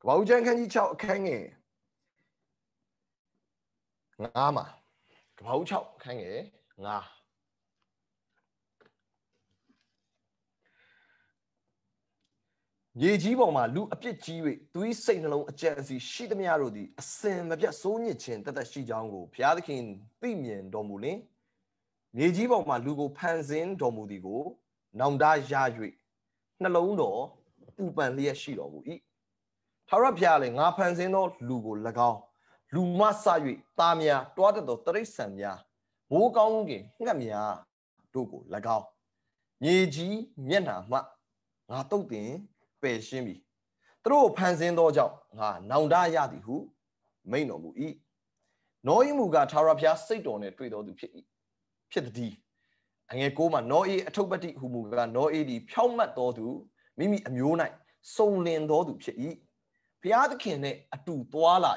bảo chân khăn gì cháu khăn nghề ngà mà bảo cháu khăn nghề ngà ye chỉ bảo mà lu áp chế chỉ vậy tuy xây nó long chân gì xí đâm nhà rồi đi xem mà biết số nhiêu tiền tất cả xí giang hồ phía đó khi避免đồ mù lên ye chỉ bảo mà lu có phản xén đồ mù đi có nằm đa giá vậy nó long đó u bản liệt xí đồ mù ý thảo ra phía này ngã phản xén đó lu có là cao lu mà sao vậy ta mía toa đó tới sân mía bố cao cái ngã mía đồ có là cao ye chỉ miễn nào mà ngã tốt tiền bề xin mi tôi phán xét đó cháu ngà nòng đa gia đình hú mấy nó mù ý nói mù gà thảo ra xây đồ nàyတွေ့đó đượcဖြစ်đi anh ấy cố mà nói thâu bắt đi hú mù gà nói đi phiêu mất đó được mimi âm nhô này sông lên đó đượcဖြစ်ý phía đó kia này tụ toa lại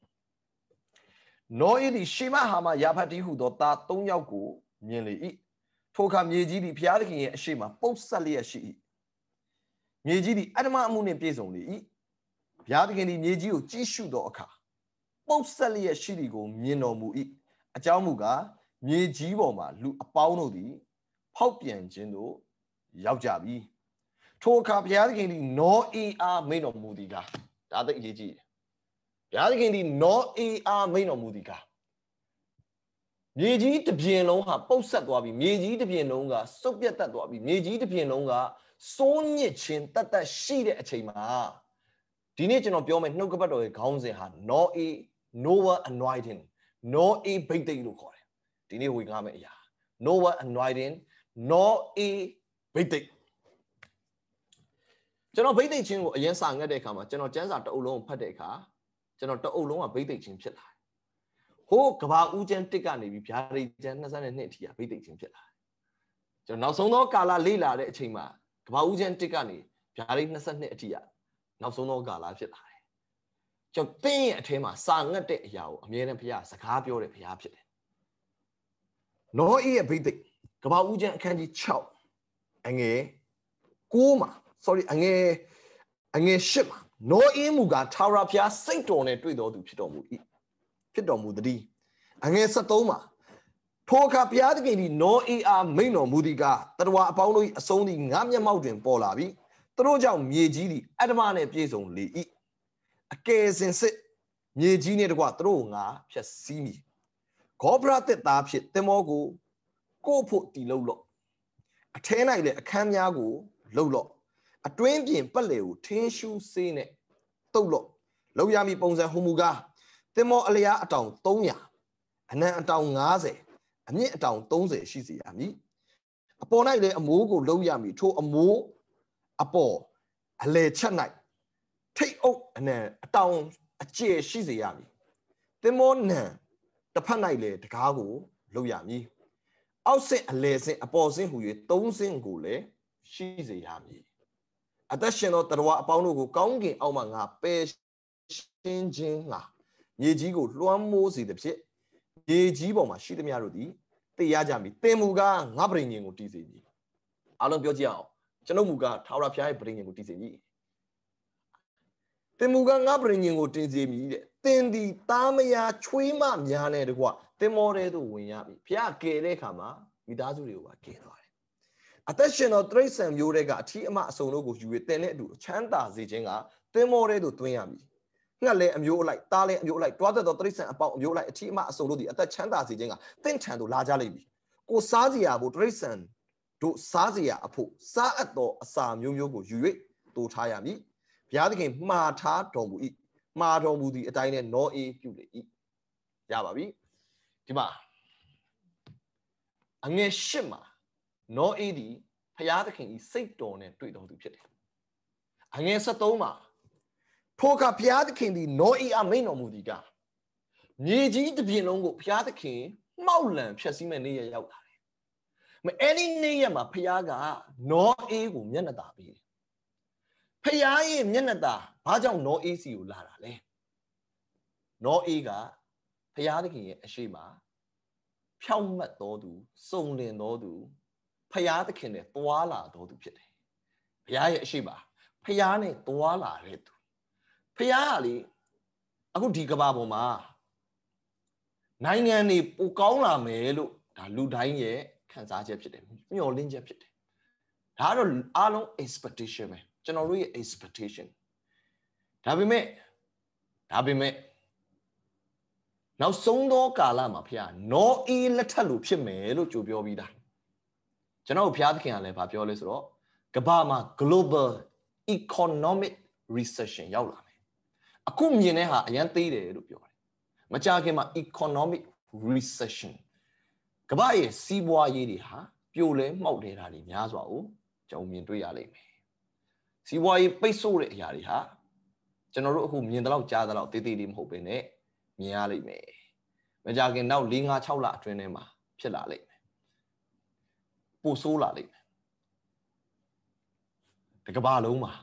nói đi xem mà hàm mà yaphat đi hú đó ta tung nhau cố miễn lấy ý thôi khám ye gì đi phía đó kia xem mà bốc sát liệt sĩ ye gì đi anh mà muốn nên biết xong đi phía đó kia đi ye gì có chỉ số đó cả bốc sát liệt sĩ đi có miễn nó mù ý à cháu mù gà ye gì bảo mà lu bao nó đi phao biến chân đó yau trả bi thôi khám phía đó kia đi nói mấy nó mù đi cả đã được ye gì phía đó kia đi nói mấy nó mù đi cả ye gì tập biến long ha bốc sát đó bi ye gì tập biến long gà sốt biết tát đó bi ye gì tập biến long gà số nhiêu tiền tất cả xí đấy chơi mà đi này cho nó biểu mình nấu cái bắt đầu cái gì ha Noah anointing Noah big day luôn coi đi này hội ngắm ấy ya Noah anointing Noah big day cho nó big day chính của yên sang cái đấy cả mà cho nó chén ra tàu lông phát đấy cả cho nó tàu lông là big day chínhဖြစ်lại hô cái bao u chén tích cái này bị phá đi chén nó ra này nè thì big day chínhဖြစ်lại cho nó sống đó cả là lý là đấy chính mà cái bao u chén tích cái này phá đi nó ra nè thì nó sống đó cả làဖြစ်lại cho tên thế mà sang cái đấy giàu miền Nam phía sắc khá biểu đấy phíaဖြစ်nói ý bị định cái bao nhiêu chuyện khăn gì chậu anh ấy cú mà sorry anh ấy ship mà nói ý mù gà thao ra phía xây đồ nàyတွေ့đó đượcဖြစ်တော်မူသည်anh ấy sát tố mà thôi cả phía cái gì nói ý mấy nó mù đi cả tao qua bao nhiêu sống đi ngắm nhắm mau chuyện bỏ lại bi tao cho mía gì đi anh mà này bây giờ lý ý cái sinh sự mía gì này qua tao ngã phía xí mi có phải là ta biết thế mà cô phụ thì lâu lọ thế này là khám nhà của lâu lọ tuyên biển bắt đầu thiên su xe này lâu lọ lâu ya mi bông ra hôm mùa thế mà ở đây trong tông nhà anh em trong ngã rể anh em trong tông rể xí gì anh ấy bộ này là mũ của lâu ya mi cho mũ bộ lệ chân này thấy ốc anh em trong chế xí gì anh ấy thế mà nè tập phát này là cái của lâu ya mi áo sen lệ sen bộ sen hủy tông sen của lệ xí gì anh ấy à ta xem nó tao qua bao nhiêu của công nghệ ông mà ngã bê xin chính ngã ye chỉ của loan mô gì đấy chứ ye chỉ bảo mà xí đêm nhà rồi đi tây giá giảm đi tây mù ga ngã bền nhiên của tí gì đi à lần biểu diễn cho nó mù ga tháo ra phía bền nhiên của tí gì đi tây mù ga ngã bền nhiên của tí gì đi tên đi ta mới ya chui mà nhà này được qua tây mò đấy đồဝင်nhà đi phía kề đấy khám mà mi đa số điều là kề thôi à ta xem nó tây xem yêu đấy cả thì mà số nó của yêu tên này đủ chán ta gì chứ ngã tây mò đấy đồ tuyên nhà đi nghe lệ em yêu lại ta lệ em yêu lại toa đó tây xem bảo em yêu lại thì mà số nó đi ta chán ta gì chứ ngã tên chán đồ la ra lại đi cô sao gì à bộ tây xem đồ sao gì à phụ sao đó sao nhiều của yêu đồ thay à mi phía cái mà thà đồng bụi mà đồng bụi thì tại này nó kiểu đấy ya bà biết thì mà anh nghe shit mà nó đi phía cái xây đồ nàyတွေ့တော်သူဖြစ်တယ်အငယ်73မှာထိုအခါဘုရားသခင်သည်နောဤအမိန့်တော်မူသည်ကမြေကြီးတစ်ပြင်လုံးကိုဘုရားသခင်မှောက်လံဖျက်ဆီးမဲ့နေ့ရက်ရောက်လာတယ်။အဲ့ဒီနေ့ရက်မှာဘုရားကနောအေးကိုမျက်နှာသာပေးတယ်။ဘုရားရဲ့မျက်နှာသာဘာကြောင့်နောအေးစီကိုလာတာလဲ။နောအေးကဘုရားသခင်ရဲ့အရှိမဖြောင့်မတ်တော်သူစုံလင်တော်သူဘုရားသခင်နဲ့သွားလာတော်သူဖြစ်တယ်။ဘုရားရဲ့အရှိမဖျားနဲ့သွားလာတဲ့သူ Piali, aku di kebaboma. Nine ni pukaula melu, dah ludain ye, kan saja pide, nyolin je pide. Dah along expectation me, generally expectation. Tapi me. Now sondo kala ma pia, no e letalu pide melu jubio vida. General piad king ale papioles ro, kabama global economic recession yaula me. Aku mine ha ayan tide lu pio. Macha ma economic recession. Kabaye sibwa ye di ha, piole mau de da li nya swa o, jong mien tui ya lai me. Sibwa ye paiso de ya di ha, ကျွန်တော်တို့အခုမြင်တဲ့လောက်ကြားတဲ့လောက်တေးသေးလေးမဟုတ်ဘဲနဲ့မြင်ရလိမ့်မယ်။မကြခင်နောက်4 5 6လအတွင်းထဲမှာဖြစ်လာလိမ့်မယ်။ပိုဆိုးလာလိမ့်မယ်။ဒီကမ္ဘာလုံးမှာ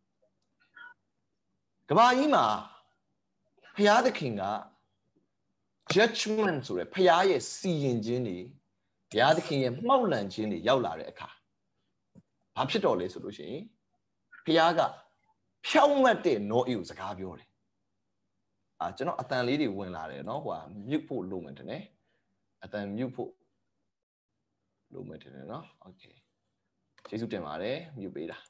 ကမ္ဘာကြီးမှာဖျားသခင်က judgment ဆိုရယ်ဖျားရဲ့စီရင်ခြင်းတွေဘုရားသခင်ရဲ့မှောက်လန့်ခြင်းတွေရောက်လာတဲ့အခါဘာဖြစ်တော့လဲဆိုလို့ရှိရင်ဖျားကဖြောင့်မတ်တဲ့နောအေကိုစကားပြောတယ်။ကျွန်တော်အတန်လေးတွေဝင်လာတယ်နော်ဟိုမြုပ်ဖို့လိုမှန်တယ်နော်အတန်မြုပ်ဖို့လိုမှန်တယ်နော်โอเคကျေးဇူးတင်ပါတယ်မြုပ်ပေးတာ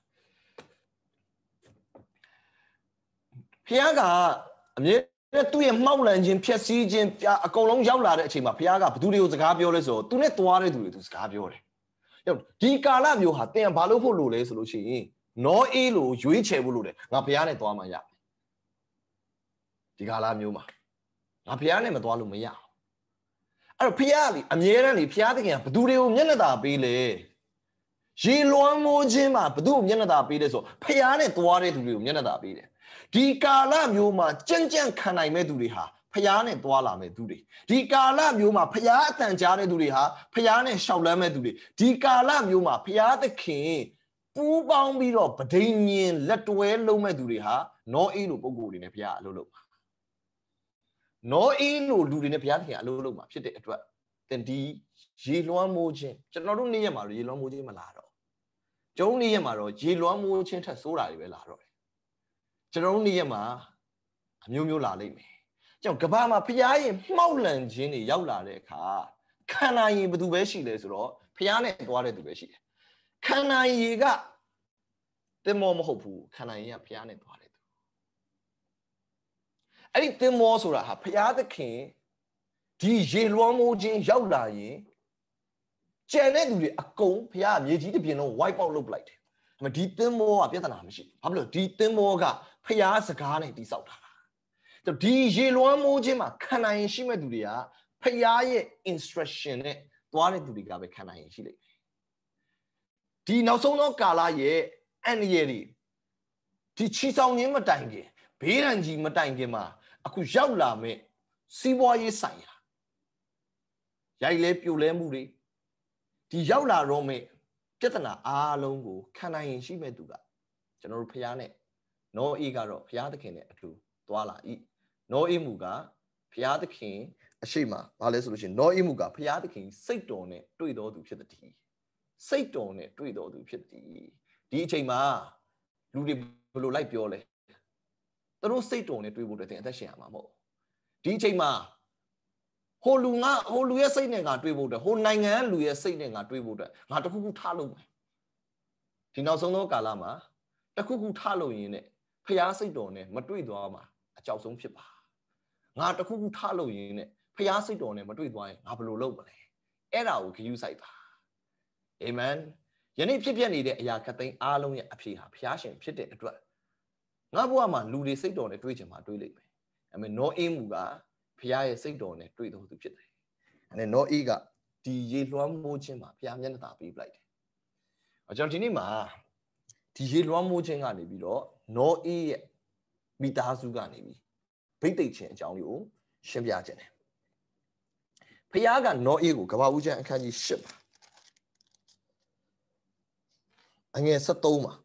ဖျားကအမြဲသူ့ရဲ့မှောက်လန့်ခြင်းဖြက်စီးခြင်းအကုန်လုံးရောက်လာတဲ့အချိန်မှာဖျားကဘသူတွေကိုစကားပြောလဲဆိုတော့သူနဲ့သွားတဲ့သူတွေသူစကားပြောတယ်။ဒီကာလမျိုးဟာတင်ဘာလို့ဖို့လိုလဲဆိုလို့ရှိရင်နောအေးလို့ရွေးချယ်ဖို့လိုတယ်ငါဖျားနဲ့သွားမှရဒီကာလမျိုးမှာငါဖျားနဲ့မသွားလို့မရအောင်အဲ့တော့ဖျားလေအမြဲတမ်းလေဖျားသခင်ကဘသူတွေကိုမျက်နှာသာပေးလေရေလွှမ်းမိုးခြင်းမှာဘသူ့ကိုမျက်နှာသာပေးလဲဆိုဖျားနဲ့သွားတဲ့သူတွေကိုမျက်နှာသာပေးတယ်ဒီကာလမျိုးမှာကြံ့ကြံ့ခံနိုင်မဲ့သူတွေဟာဖျားနဲ့သွားလာမဲ့သူတွေဒီကာလမျိုးမှာဖျားအတန်ကြားတဲ့သူတွေဟာဖျားနဲ့ရှောက်လန်းမဲ့သူတွေဒီကာလမျိုးမှာဖျားသခင်ပူးပေါင်းပြီးတော့ဗဒိန်မြင်လက်တွဲလုံးမဲ့သူတွေဟာနောအေးလိုပုံကိုယ်တွေနဲ့ဘုရားအလုပ်လုပ်ပါနောအေးလိုလူတွေနဲ့ဘုရားသခင်အလုပ်လုပ်ပါဖြစ်တဲ့အတွက်တင်ဒီရေလွှမ်းမိုးခြင်းကျွန်တော်တို့နေ့ရက်မှာရေလွှမ်းမိုးခြင်းမလာတော့ကျုံနေ့ရက်မှာတော့ရေလွှမ်းမိုးခြင်းထက်ဆိုးတာတွေပဲလာတော့တယ်ကျွန်တော်တို့နေ့ရက်မှာအမျိုးမျိုးလာလိမ့်မယ်ကြောင့်ကဘာမှာဘုရားရဲ့မှောက်လန့်ခြင်းတွေရောက်လာတဲ့အခါခန္ဓာရင်ဘယ်သူပဲရှိလဲဆိုတော့ဘုရားနဲ့သွားတဲ့သူပဲရှိတယ်ခန္ဓာရည်ကတင်မောမဟုတ်ဘူးခန္ဓာရည်ကဘုရားနဲ့သွားတယ်သူအဲ့ဒီတင်မောဆိုတာဟာဘုရားသခင်ဒီရေလွှမ်းမိုးခြင်းရောက်လာရင်ကျန်တဲ့သူတွေအကုန်ဘုရားမြေကြီးတစ်ပြင်လုံး wipe out လုပ်ပလိုက်တယ်ဒါပေမဲ့ဒီတင်မောကပြဿနာမရှိဘူးဘာဖြစ်လို့ဒီတင်မောကဘုရားစကားနဲ့တိဆောက်တာဒီရေလွှမ်းမိုးခြင်းမှာခန္ဓာရည်ရှိမဲ့သူတွေကဘုရားရဲ့ instruction နဲ့သွားတဲ့သူတွေကပဲခန္ဓာရည်ရှိလိမ့်မယ်ဒီနောက်ဆုံးသောကာလရဲ့အန္တရာယ်တွေဒီချီဆောင်ခြင်းမတိုင်ခင်ဘေးရန်ကြီးမတိုင်ခင်မှာအခုရောက်လာမဲ့စီးပွားရေးဆိုင်ရာရိုက်လဲပြိုလဲမှုတွေဒီရောက်လာတော့မဲ့ပြဿနာအားလုံးကိုခံနိုင်ရင်ရှိမဲ့သူကကျွန်တော်တို့ဖျားနဲ့နောအေးကတော့ဖျားသခင်နဲ့အတူသွားလာ၏နောအေးမူကဖျားသခင်အရှိမဘာလဲဆိုလို့ရှိရင်နောအေးမူကဖျားသခင်စိတ်တော်နဲ့တွေ့တော်သူဖြစ်သည်စိတ်တော်နဲ့တွေ့တော်သူဖြစ်သည်ဒီအချိန်မှာလူတွေဘယ်လိုလိုက်ပြောလဲသူတို့စိတ်တော်နဲ့တွေ့ဖို့တည်းအသက်ရှင်ရမှာမဟုတ်ဒီအချိန်မှာဟိုလူရဲ့စိတ်နဲ့ငါတွေ့ဖို့တည်းဟိုနိုင်ငံလူရဲ့စိတ်နဲ့ငါတွေ့ဖို့တည်းငါတခုခုထားလို့မယ်ဒီနောက်ဆုံးသောကာလမှာတခုခုထားလို့ရင်းနဲ့ဖျားစိတ်တော်နဲ့မတွေ့သွားမှာအကြောက်ဆုံးဖြစ်ပါငါတခုခုထားလို့ရင်းနဲ့ဖျားစိတ်တော်နဲ့မတွေ့သွားရင်ငါဘယ်လိုလုပ်မလဲအဲ့ဒါကိုဂရုစိုက်ပါအာမင်ယနေ့ဖြစ်ပြနေတဲ့အရာခတ်သိမ်းအားလုံးရဲ့အဖြေဟာဘုရားရှင်ဖြစ်တဲ့အတွက်ငါဘဝမှာလူတွေစိတ်တော်နဲ့တွေ့ချင်မှတွေ့လိမ့်မယ်အာမင်နောအေးမူကဘုရားရဲ့စိတ်တော်နဲ့တွေ့တော်သူဖြစ်တယ်အဲ့ဒါနောအေးကဒီရေလွှမ်းမိုးခြင်းမှာဘုရားမျက်နှာသာပေးပလိုက်တယ်ကျွန်တော်ဒီနေ့မှာဒီရေလွှမ်းမိုးခြင်းကနေပြီးတော့နောအေးရဲ့မိသားစုကနေပြီးဗိသိက်ခြင်းအကြောင်းလေးကိုရှင်းပြခြင်းတယ်ဘုရားကနောအေးကိုကမ္ဘာဦးကျမ်းအခန်းကြီး8ပါအငယ်73မှာ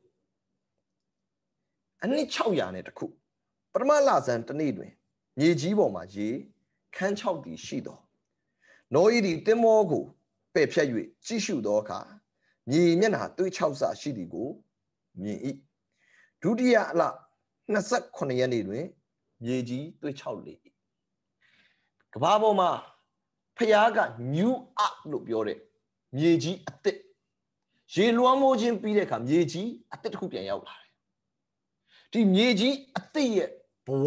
အနှစ်600နဲ့တခုပထမလဆန်းတစ်နေ့တွင်မြေကြီးပေါ်မှာရေခန်း6တီရှိသောနောဤသည်တင်မောကိုပဲ့ဖြတ်၍ကြည့်ရှုသောအခါမြေမျက်နှာသွေး6ဆရှိသည်ကိုမြင်၏ဒုတိယလ 29ရက်နေ့တွင်မြေကြီးသွေးချောက်လေကဘာပေါ်မှာဖယားက new up လို့ပြောတဲ့မြေကြီးအသစ်ရေလွှမ်းမိုးခြင်းပြီးတဲ့အခါမြေကြီးအသစ်တစ်ခုပြန်ရောက်လာတယ်ဒီမြေကြီးအသစ်ရဲ့ဘဝ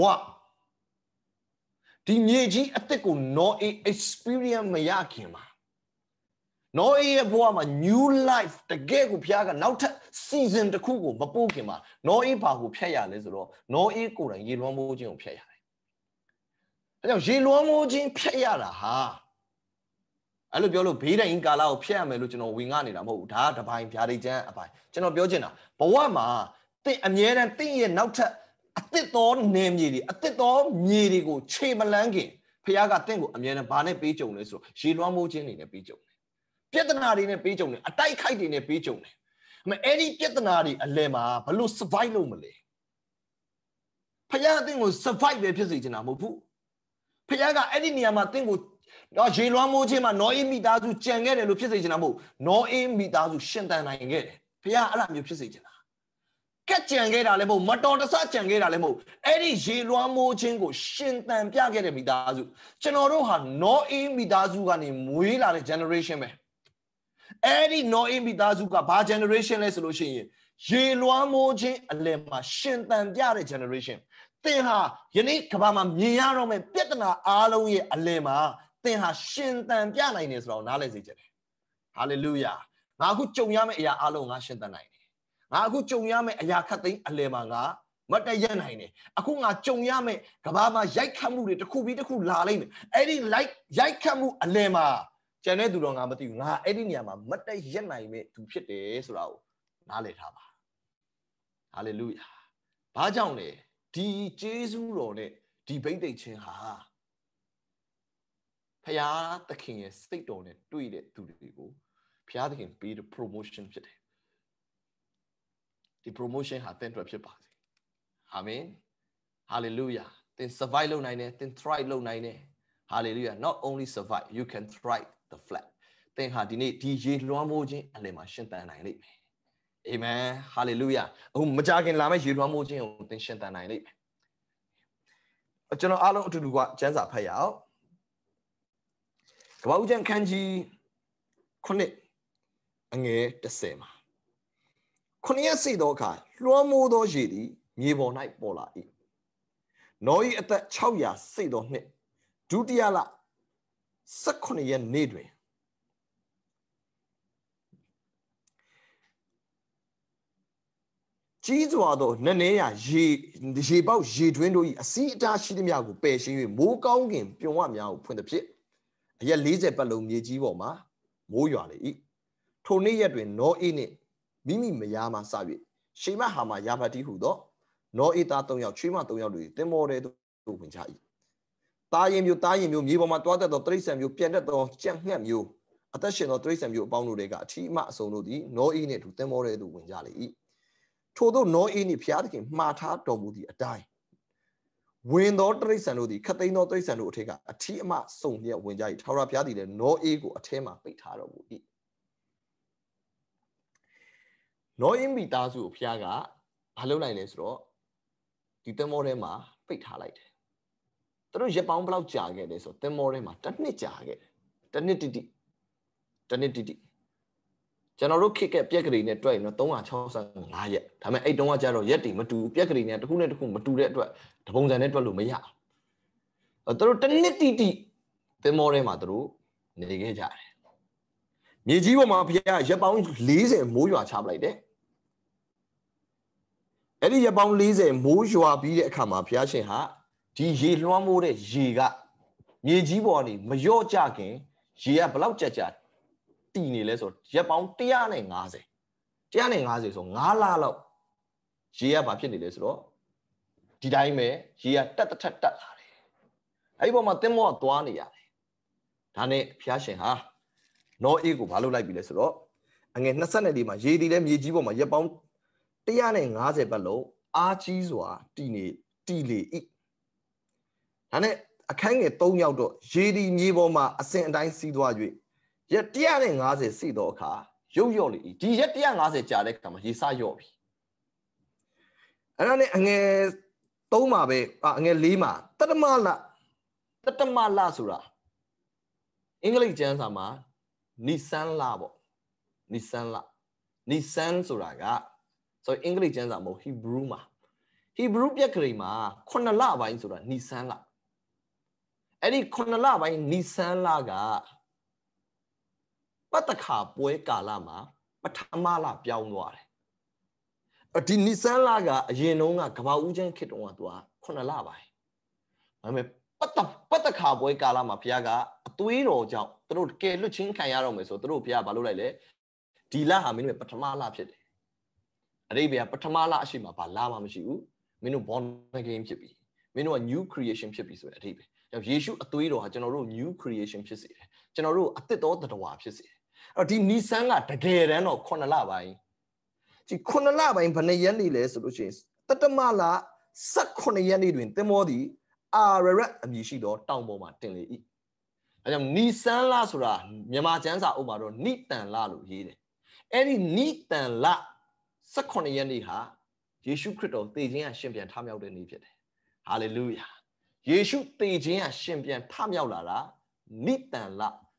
ဒီမြေကြီးအသစ်ကို Noah experience မရခင်မှာ Noah ရဲ့ဘဝမှာ new life တကယ်ကိုဖျားကနောက်ထပ် season တစ်ခုကိုမပို့ခင်မှာ Noah ဘာကိုဖျက်ရလဲဆိုတော့ Noah ကိုယ်တိုင်ရေလွှမ်းမိုးခြင်းကိုဖျက်ရတယ်။အဲကြောင့်ရေလွှမ်းမိုးခြင်းဖျက်ရတာဟာအဲ့လိုပြောလို့ဘေးတိုင်ကာလကိုဖျက်ရမယ်လို့ကျွန်တော်ဝင်ငှနေတာမဟုတ်ဘူးဒါကတပိုင်းဗျာဒိတ်ချမ်းအပိုင်းကျွန်တော်ပြောချင်တာဘဝမှာတင့်အမြဲတမ်းတင့်ရဲ့နောက်ထပ်အသစ်သောနေမြေတွေအသစ်သောမြေတွေကိုခြေမလန်းခင်ဖျားကတင့်ကိုအမြဲတမ်းဘာနဲ့ပေးကြုံလဲဆိုတော့ရေလွှမ်းမိုးခြင်းတွေနဲ့ပေးကြုံတယ်ပြဿနာတွေနဲ့ပေးကြုံတယ်အတိုက်ခိုက်တွေနဲ့ပေးကြုံတယ်အမေအဲ့ဒီပြဿနာတွေအလယ်မှာဘလို့ survive လုပ်မလဲဖျားအသင့်ကို survive ပဲဖြစ်စေချင်တာမဟုတ်ဘူးဖျားကအဲ့ဒီနေရာမှာတင့်ကိုတော့ရေလွှမ်းမိုးခြင်းမှာနောအေးမိသားစုကြံခဲ့တယ်လို့ဖြစ်စေချင်တာမဟုတ်နောအေးမိသားစုရှင်သန်နိုင်ခဲ့တယ်ဖျားအဲ့လိုမျိုးဖြစ်စေချင်တာကက်ကြံခဲ့တာလည်းမဟုတ်မတော်တဆကြံခဲ့တာလည်းမဟုတ်အဲ့ဒီရေလွှမ်းမိုးခြင်းကိုရှင်သန်ပြခဲ့တဲ့မိသားစုကျွန်တော်တို့ဟာနောအေးမိသားစုကနေမွေးလာတဲ့ generation ပဲအဲ့ဒီနောအေးမိသားစုကဘာ generation လဲဆိုလို့ရှိရင်ရေလွှမ်းမိုးခြင်းအလယ်မှာရှင်သန်ပြတဲ့ generation သင်ဟာယနေ့ကမ္ဘာမှာမြင်ရတော့မယ့်ပြဿနာအားလုံးရဲ့အလယ်မှာသင်ဟာရှင်သန်ပြနိုင်တယ်ဆိုတော့နားလည်စေချင်တယ်ဟာလေလုယာငါအခုကြုံရမယ့်အရာအားလုံးငါရှင်သန်နိုင်တယ်ငါအခုကြုံရမယ့်အရာခတ်သိမ်းအလယ်မှာငါမတည့်ရနိုင်တယ်အခုငါကြုံရမယ့်ကမ္ဘာမှာရိုက်ခတ်မှုတွေတစ်ခုပြီးတစ်ခုလာလိမ့်မယ်အဲ့ဒီရိုက်ခတ်မှုအလယ်မှာကျန်တဲ့သူတော့ငါမသိဘူးငါအဲ့ဒီနေရာမှာမတည့်ရနိုင်မယ့်သူဖြစ်တယ်ဆိုတာကိုနားလည်ထားပါဟာလေလုယာဘာကြောင့်လဲဒီကျေးဇူးတော်နဲ့ဒီဘိသိက်ခြင်းဟာဖျားသခင်ရဲ့စိတ်တော်နဲ့တွေ့တဲ့သူတွေကိုဖျားသခင်ပေးတဲ့ promotion ဖြစ်တယ်ဒီ promotion ဟာသင်အတွက်ဖြစ်ပါစေအာမင် hallelujah သင် survive လုပ်နိုင်တယ်သင် thrive လုပ်နိုင်တယ် hallelujah not only survive you can thrive the flat သင်ဟာဒီနေ့ဒီရေလွှမ်းမိုးခြင်းအလယ်မှာရှင်သန်နိုင်လိမ့်မယ် amen hallelujah အခုမကြခင်လာမယ့်ရေလွှမ်းမိုးခြင်းကိုသင်ရှင်သန်နိုင်လိမ့်မယ်ကျွန်တော်အားလုံးအတူတူကကျမ်းစာဖတ်ရအောင်ကပ္ပဦးကျမ်းခန်းကြီး9အငယ်10မှာ9ရက်စိတ်သောအခါလွှမ်းမိုးသောရေသည်မြေပေါ်၌ပေါ်လာ၏နော၏အသက်600စိတ်သောနှစ်ဒုတိယလ18ရက်နေ့တွင်ကြီးစွာသောနည်းနည်းရေပေါက်ရေတွင်းတို့၏အစီးအတားရှိသမျှကိုပယ်ရှင်း၍မိုးကောင်းကင်ပြုံဝများကိုဖွင့်သဖြင့်အရက်40ပတ်လုံးမြေကြီးပေါ်မှာမိုးရွာလေ၏ထိုနေ့ရက်တွင်နောအေးနှင့်မိမိမယားမှစ၍ရှေမဟာမှယာဖတိဟုသောနောအေးသား3ယောက်ချွေးမ3ယောက်တို့သင်္ဘောထဲသို့ဝင်ကြ၏တာရင်မျိုးမြေပေါ်မှာတွားတတ်သောတိရစ္ဆာန်မျိုးပြန်တတ်သောကြက်ငှက်မျိုးအသက်ရှင်သောတိရစ္ဆာန်မျိုးအပေါင်းတို့တွေကအထီးအမအစုံတို့သည်နောအေးနှင့်အတူသင်္ဘောထဲသို့ဝင်ကြလေ၏ထို့သောနောအေးနှင့်ဖျားသခင်မှားထားတော်မူသည့်အတိုင်းဝင်သောတိရစ္ဆာန်တို့သည်ခတ်သိမ်းသောတိရစ္ဆာန်တို့အထက်ကအထီးအမစုံလျက်ဝင်ကြ၏ထာဝရဘုရားသည်လည်းနောအေးကိုအထဲမှာပိတ်ထားတော်မူ၏နောအေးမိသားစုကိုဘုရားကဘာလုပ်လိုက်လဲဆိုတော့ဒီသင်္ဘောထဲမှာပိတ်ထားလိုက်တယ်သူတို့ရက်ပေါင်းဘယ်လောက်ကြာခဲ့လဲဆိုတော့သင်္ဘောထဲမှာတစ်နှစ်ကြာခဲ့တယ်တစ်နှစ်တိတိကျွန်တော်တို့ခက်ကပြက်ကလေးနဲ့တွက်ရင်တော့365ရက်ဒါပေမဲ့အဲ့တုန်းကကျတော့ရက်တွေမတူပြက်ကလေးနဲ့တစ်ခုနဲ့တစ်ခုမတူတဲ့အတွက်တပုံစံနဲ့တွက်လို့မရဘူးသူတို့တစ်နှစ်တိတိသင်္ဘောထဲမှာသူတို့နေခဲ့ကြတယ်မြေကြီးပေါ်မှာဘုရားရက်ပေါင်း40မိုးရွာချပလိုက်တယ်အဲ့ဒီရက်ပေါင်း40မိုးရွာပြီးတဲ့အခါမှာဘုရားရှင်ဟာဒီရေလွှမ်းမိုးတဲ့ရေကမြေကြီးပေါ်ကနေမလျော့ကျခင်ရေကဘလောက်ကြက်ကြတည်နေလဲဆိုရက်ပေါင်း150ဆို9လလောက်ရေကဘာဖြစ်နေလဲဆိုတော့ဒီတိုင်းပဲရေကတက်လာတယ်အဲ့ဒီပေါ်မှာသင်္ဘောကသွားနေရတယ်ဒါနဲ့ဘုရားရှင်ဟာနောအေးကိုဘာလုပ်လိုက်ပြီလဲဆိုတော့အငယ်24မှာရေဒီလဲမြေကြီးပေါ်မှာရက်ပေါင်း150ပတ်လုံးအားကြီးစွာတည်လေ၏ဒါနဲ့အခန်းငယ်3ရောက်တော့ရေဒီမြေပေါ်မှာအစဉ်အတိုင်းစီးသွား၍ရက်150စီတော့အခါရုပ်ရော့လေ၏ဒီရက်150ကြာတဲ့အခါမှာရေစရော့ပြီအဲ့ဒါနဲ့အငယ် 3မှာပဲငယ်4မှာတတမလဆိုတာအင်္ဂလိပ်ကျမ်းစာမှာနိဆန်းလပေါ့နိဆန်းဆိုတာကဆိုအင်္ဂလိပ်ကျမ်းစာမဟုတ်ဟီဘရူးပြက်ကလေးမှာ9လပိုင်းဆိုတာနိဆန်းလအဲ့ဒီ9လပိုင်းနိဆန်းလကပတ္တခါပွဲကာလမှာပထမလပြောင်းသွားတယ်ဒီနိဆန်းလကအရင်တုန်းကကဘာဦးကျန်းခေတ်တုန်းကသူက9လပိုင်းဒါပေမဲ့ပတ္တခါပွဲကာလမှာဘုရားကအသွေးတော်ကြောင့်သူတို့ကယ်လွတ်ခြင်းခံရတော့မယ်ဆိုသူတို့ဘုရားဘာလုပ်လိုက်လဲဒီလဟာမင်းတို့ပထမလဖြစ်တယ်အရိပ်ဘုရားပထမလအရှိမဘာလမှမရှိဘူးမင်းတို့ born again ဖြစ်ပြီမင်းတို့က new creation ဖြစ်ပြီဆိုတဲ့အထိပဲယေရှုအသွေးတော်ဟာကျွန်တော်တို့ new creation ဖြစ်စေတယ်ကျွန်တော်တို့အသစ်တော်တဝါဖြစ်စေတယ်အဲ့တော့ဒီနိဆန်းကတကယ်တမ်းတော့9လပိုင်းဒီ9လပိုင်းဘယ်နှစ်ရက်နေလဲဆိုလို့ရှိရင်တတမလ18ရက်နေ့တွင်သင်္ဘောသည်အာရရတ်အမည်ရှိသောတောင်ပေါ်မှာတင်လေ၏အဲကြောင့်နိဆန်းလဆိုတာမြန်မာကျမ်းစာအုပ်မှာတော့နိတန်လလို့ရေးတယ်အဲ့ဒီနိတန်လ18ရက်နေ့ဟာယေရှုခရစ်တော်သေခြင်းကရှင်ပြန်ထမြောက်တဲ့နေ့ဖြစ်တယ်ဟာလေလုယာယေရှုသေခြင်းကရှင်ပြန်ထမြောက်လာတာနိတန်လ